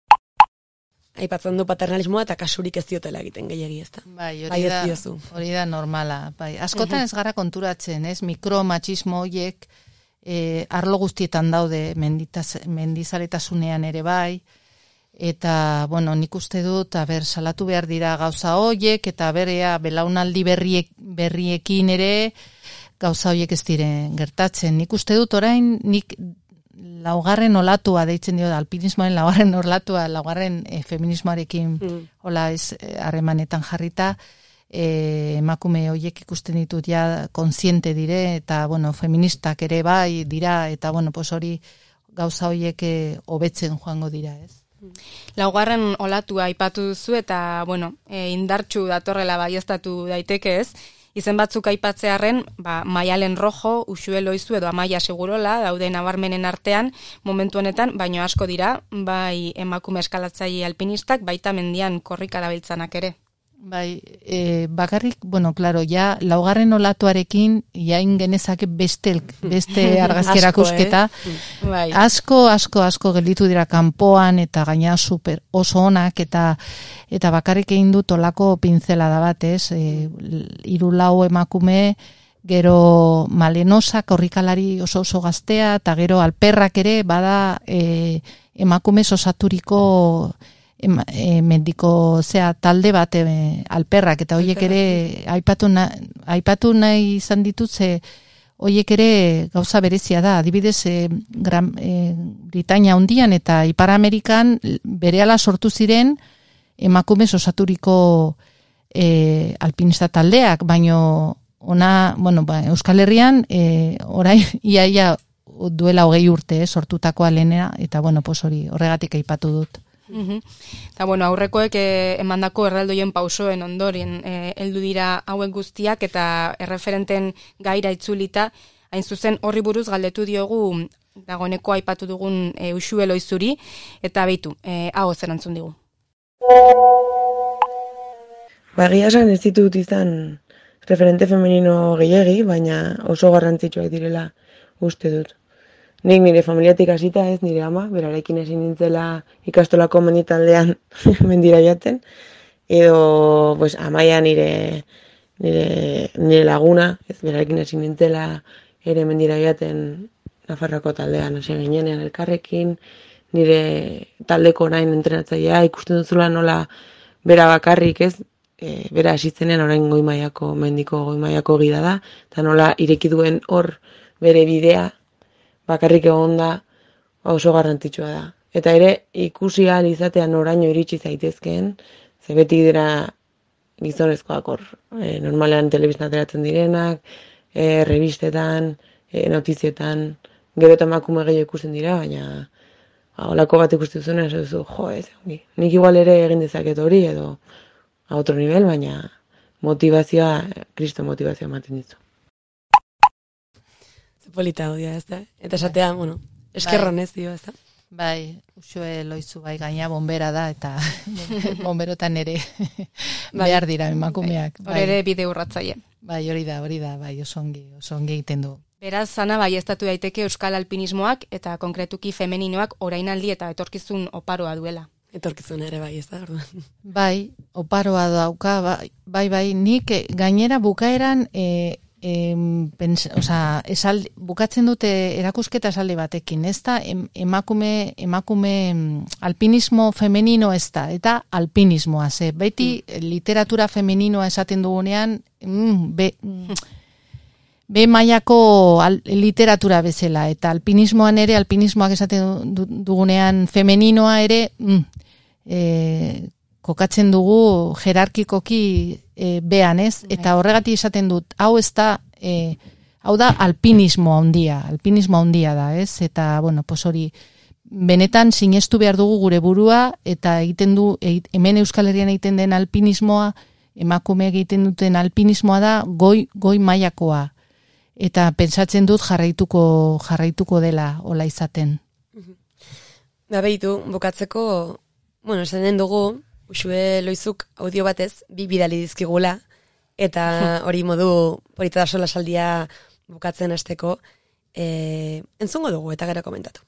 Aipatzen du paternalismoa eta kasurik ez diotela egiten gehiegi, ez da. Bai, hori Bai, ez da, diozu. hori da normala. Bai, askotan ez gara konturatzen, ez? Mikromachismo horiek e, arlo guztietan daude menditaz, mendizaletasunean ere bai, eta, bueno, nik uste dut, aber, salatu behar dira gauza horiek, eta berea belaunaldi berriek, berriekin ere gauza horiek ez diren gertatzen. Nik uste dut orain, nik laugarren olatua deitzen dio, alpinismoaren laugarren olatua, laugarren e, feminismoarekin mm. hola ez harremanetan jarrita, e, emakume horiek ikusten ditut ja kontziente dire, eta, bueno, feministak ere bai dira, eta, bueno, pues hori gauza horiek hobetzen joango dira, ez? Laugarren olatua aipatu duzu eta, bueno, e, indartsu datorrela baieztatu daiteke, ez? Izen batzuk aipatzearren, ba, Maialen Rojo, Uxue Loizu edo Amaia Segurola daude nabarmenen artean momentu honetan, baino asko dira, bai emakume eskalatzaile alpinistak, baita mendian korrikara biltzanak ere. Bai, e, bakarrik, bueno, claro, ja laugarren olatuarekin jain genezake beste, beste argazki erakusketa. Eh? Bai. Asko, asko, asko gelditu dira kanpoan eta gaina super oso onak eta eta bakarrik egin dut olako pintzelada bat, ez? E, hiru lau emakume, gero Malenosa, korrikalari oso oso gaztea, eta gero Alperrak ere bada e, emakume osaturiko Ema, e, mendiko zea talde bat e, Alperrak, eta horiek ere aipatu, na, aipatu nahi izan ditutze horiek ere gauza berezia da, adibidez e, Gran, e, Britania hundian eta Ipar Amerikan berehala sortu ziren emakume osaturiko e, alpinista taldeak, baino ona, bueno, ba, Euskal Herrian e, orain iaia duela hogei urte eh, sortutakoa lehenera, eta bueno, pues hori horregatik aipatu dut. Uhum. Eta, bueno, aurrekoek eh, emandako erraldoien pausoen ondorien eh, heldu dira hauek guztiak eta erreferenten gaira itzulita, hain zuzen horri buruz galdetu diogu dagoeneko aipatu dugun e, Uxue Loizuri, eta beitu, eh, hau zerantzun digu. Ba, egia esan ez ditut izan referente femenino gehiegi, baina oso garrantzitsuak direla uste dut. Nik nire familiatik hasita ez, nire ama, berarekin ezin nintzela ikastolako menditaldean mendira jaten, edo pues, Amaia nire, nire, nire laguna, ez, berarekin ezin nintzela ere mendira jaten Nafarroko taldean hasi ginenean elkarrekin, nire taldeko orain entrenatzailea ikusten duzula nola bera bakarrik, ez, e, bera hasitzenean orain goi mailako mendiko goi mailako gida da, eta nola ireki duen hor bere bidea bakarrik egon da oso garrantzitsua da. Eta ere ikusi ahal izatean oraino iritsi zaitezkeen, ze beti dira gizonezkoak hor, e, normalean telebistan ateratzen direnak, e, revistetan, e, notizietan, gero eta emakume gehiago ikusten dira, baina holako bat ikusten zuen, ez duzu, jo, ez, ongi. Nik igual ere egin dezaket hori, edo a otro nivel, baina motivazioa, kristo motivazioa ematen ditu. Polita odia, ez da? Eta esatea, bueno, eskerron ez dio, ez da? Bai, Uxue Loizu bai gaina bombera da, eta bomberotan ere behar dira emakumeak. Hor ere bide urratzaile. Bai, hori da, hori da, bai, osongi, osongi egiten du. Beraz, zana baieztatu daiteke euskal alpinismoak eta konkretuki femeninoak orainaldi eta etorkizun oparoa duela. etorkizuna ere bai, ez da, orduan. Bai, oparoa dauka, bai, bai, bai nik eh, gainera bukaeran, e, e, pens, oza, esaldi, bukatzen dute erakusketa esaldi batekin, ez da, em, emakume, emakume alpinismo femenino ez da, eta alpinismoa, ze, beti mm. literatura femeninoa esaten dugunean, mm, be... Mm, be mailako al, literatura bezala, eta alpinismoan ere, alpinismoak esaten dugunean femeninoa ere, mm, e, kokatzen dugu jerarkikoki e, bean, ez? Eta horregatik esaten dut, hau ez da, e, hau da alpinismo handia, alpinismo handia da, ez? Eta, bueno, pues hori, benetan sinestu behar dugu gure burua, eta egiten du, e, hemen Euskal Herrian egiten den alpinismoa, emakume egiten duten alpinismoa da, goi, goi mailakoa. Eta pentsatzen dut jarraituko jarraituko dela hola izaten. Da behitu, bukatzeko, bueno, esan den dugu, Uxue Loizuk audio batez, bi bidali dizkigula, eta hori modu polita da sola saldia bukatzen hasteko, e, entzungo dugu eta gero komentatu.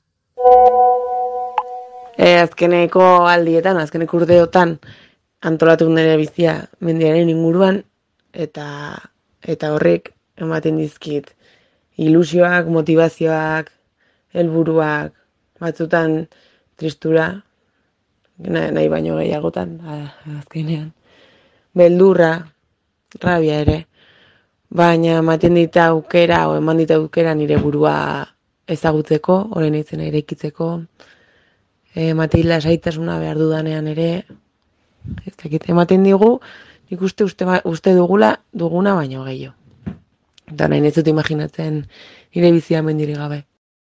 E, azkeneko aldietan, azkeneko urteotan, antolatu nire bizia mendiaren inguruan, eta eta horrek, ematen dizkit ilusioak, motivazioak, helburuak, batzutan tristura, nahi, nahi baino gehiagotan, azkenean. Beldurra, rabia ere, baina ematen dit aukera, o eman dit aukera nire burua ezagutzeko, orain izena irekitzeko, e, Matilda saitasuna behar dudanean ere, ez dakit, ematen digu, nik uste, uste, uste dugula, duguna baino gehiago. Eta nahi netzut imaginatzen nire bizia mendiri gabe.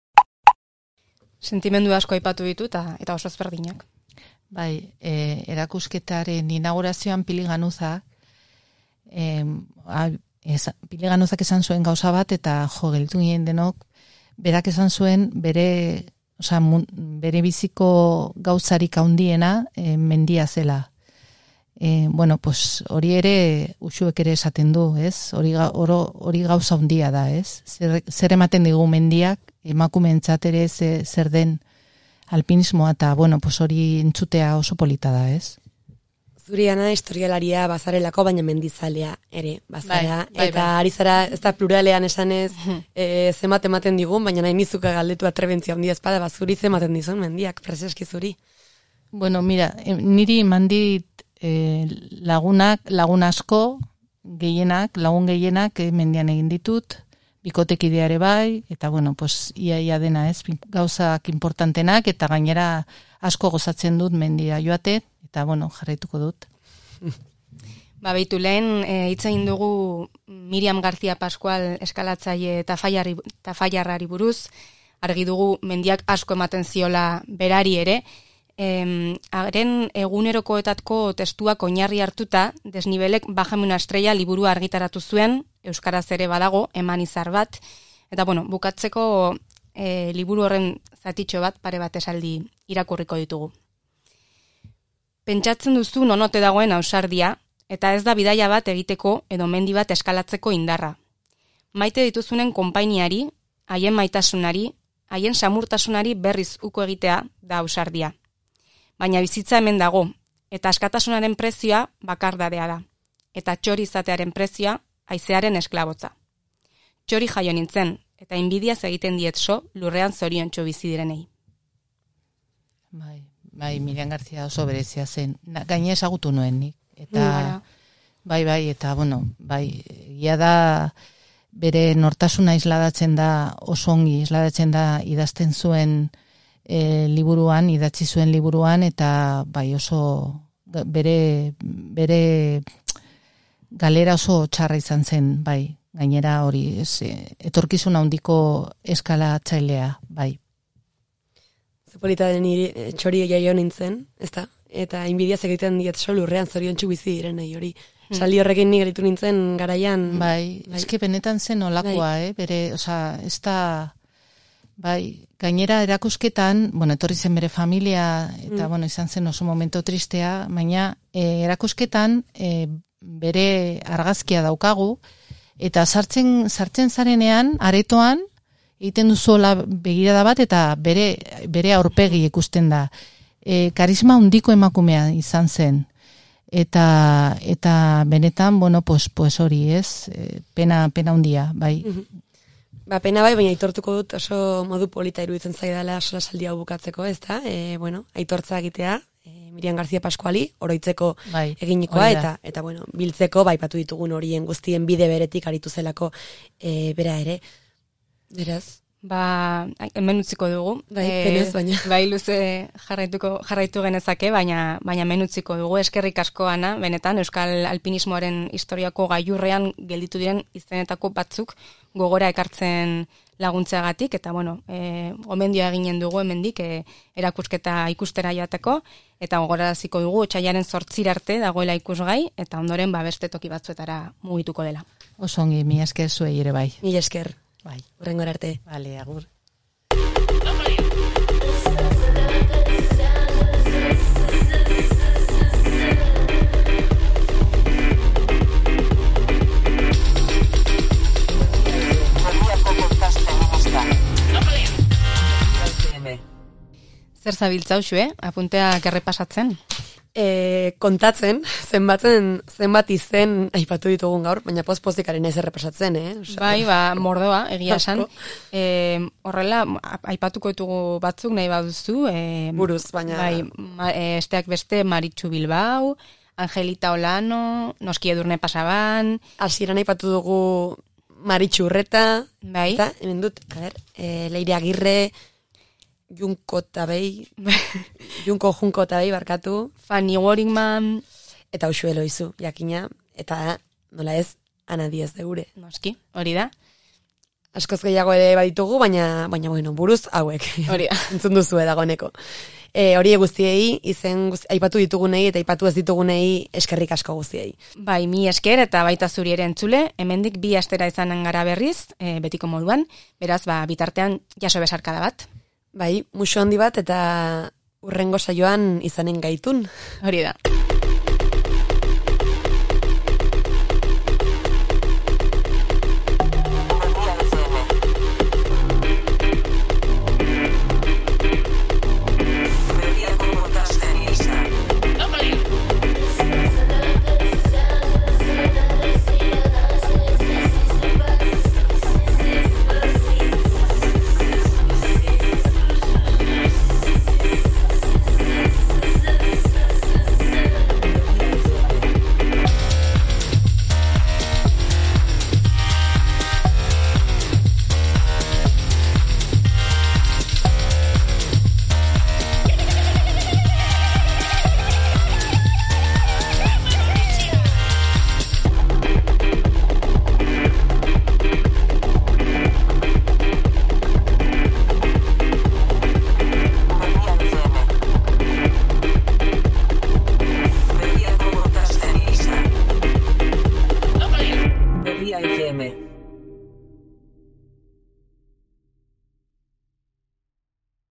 Sentimendu asko aipatu ditu eta, eta oso ezberdinak. Bai, e, erakusketaren inaugurazioan Pili Ganuzak, e, Pili Ganuzak esan zuen gauza bat, eta jo, gelditu ginen denok, berak esan zuen bere, oza, mun, bere biziko gauzarik handiena e, mendia zela. E, bueno, pues hori ere Uxuek ere esaten du, ez? Hori, oro, hori gauza handia da, ez? Zer, zer ematen digu mendiak, emakumeentzat ere ze, zer den alpinismoa, eta, bueno, pues hori entzutea oso polita da, ez? Zuriana historialaria bazarelako, baina mendizalea ere bazara, bai, bai, eta bai. ari zara, ez da pluralean esanez, e, zemat ematen digun, baina nahi nizuka galdetu atrebentzia handia espada, bazuri zematen dizun mendiak, preseski zuri. Bueno, mira, niri mandit E, lagunak, lagun asko, gehienak, lagun gehienak e, mendian egin ditut, bikotekideare bai, eta bueno, pues ia ia dena, ez, gauzak importantenak, eta gainera asko gozatzen dut mendia joate, eta bueno, jarraituko dut. Ba, behitu lehen, e, hitz egin dugu Miriam García Pascual eskalatzaile eta faiarrari buruz, argi dugu mendiak asko ematen ziola berari ere, Em, haren egunerokoetatko testuak oinarri hartuta, Desnibelek Bajamun Estrella liburua argitaratu zuen, euskaraz ere badago, eman izar bat, eta bueno, bukatzeko e, liburu horren zatitxo bat, pare bat esaldi irakurriko ditugu. Pentsatzen duzu nonote dagoen ausardia, eta ez da bidaia bat egiteko edo mendi bat eskalatzeko indarra. Maite dituzunen konpainiari, haien maitasunari, haien samurtasunari berriz uko egitea da ausardia. Baina bizitza hemen dago, eta askatasunaren prezioa bakardadea da. Eta txori izatearen prezioa haizearen esklabotza. Txori jaio nintzen, eta inbidiaz egiten dietso lurrean zoriontxo bizi direnei. Bai, bai, Miriam García oso berezia zen. Na, gaine esagutu nuen nik. Eta, bai, bai, eta, bueno, bai, ia da bere nortasuna isladatzen da, oso ongi isladatzen da idazten zuen E, liburuan, idatzi zuen liburuan, eta bai oso bere, bere galera oso txarra izan zen, bai, gainera hori, ez, etorkizun handiko eskalatzailea, bai. Zepolita den niri txori jaio nintzen, ezta? Eta inbidiaz egiten diet so lurrean zoriontsu bizi direnei hori. Saldi horrekin ni gelitu nintzen garaian. Bai, bai. Eske benetan zen olakoa, bai. eh, bere, osea, ez da... Bai, gainera erakusketan, bueno, etorri zen bere familia, eta, mm. bueno, izan zen oso momento tristea, baina e, erakusketan e, bere argazkia daukagu, eta sartzen, sartzen zarenean, aretoan, egiten duzuela begirada bat, eta bere, bere aurpegi ikusten da. e, karisma handiko emakumea izan zen. Eta eta benetan, bueno, pues, pues hori ez, e, pena, pena handia, bai. Ba, pena bai, baina aitortuko dut oso modu polita iruditzen zaidala solasaldi hau bukatzeko, ez da? E, bueno, aitortza egitea, e, Miriam García Pascuali, oroitzeko bai, eginikoa, eta, eta bueno, biltzeko, bai, patu ditugun horien guztien bide beretik aritu zelako e, bera ere. Beraz, Ba, hemen utziko dugu. Bai, penez, baina. Bai, luze jarraituko, jarraitu genezake, baina, baina hemen utziko dugu. Eskerrik asko, Ana, benetan, Euskal Alpinismoaren historiako gailurrean gelditu diren izenetako batzuk gogora ekartzen laguntzeagatik, eta bueno, e, gomendioa eginen dugu hemendik e, erakusketa ikustera joateko, eta gogoraziko dugu otsailaren zortzira arte dagoela ikusgai, eta ondoren ba beste toki batzuetara mugituko dela. Oso ongi, mi esker zuei ere bai. Mi esker. Bai. Hurrengora arte. Vale, agur. Zer zabiltza hauxu, eh? Apunteak errepasatzen. E, kontatzen, zenbatzen, zenbat izen aipatu ditugun gaur, baina poz-pozikaren ez errepasatzen, eh? Osa, bai, ba, mordoa, egia esan. E, horrela, aipatuko ditugu batzuk nahi baduzu. E, buruz, baina... Bai, ma, e, esteak beste Maritxu Bilbao, Angelita Olano, Noski Edurne Pasaban... Hasieran aipatu dugu Maritxu Urreta, bai. Eta, hemen dut, a ber, e, Leire Agirre... Junko Tabei, Junko Junko Tabei barkatu. Fanny Waringman. Eta Uxue Eloizu, jakina. Eta nola ez, Ana Diez de Gure. Noski, hori da. Askoz gehiago ere baditugu, baina, baina bueno, buruz hauek. Hori da. Entzun duzu dagoeneko. E, hori guztiei, izen guzti, aipatu ditugunei eta aipatu ez ditugunei eskerrik asko guztiei. Bai, mi esker eta baita zuri ere entzule, hemendik bi astera izanen gara berriz, e, betiko moduan, beraz, ba, bitartean jaso besarkada bat. Bai, musu handi bat eta urrengo saioan izanen gaitun. Hori da.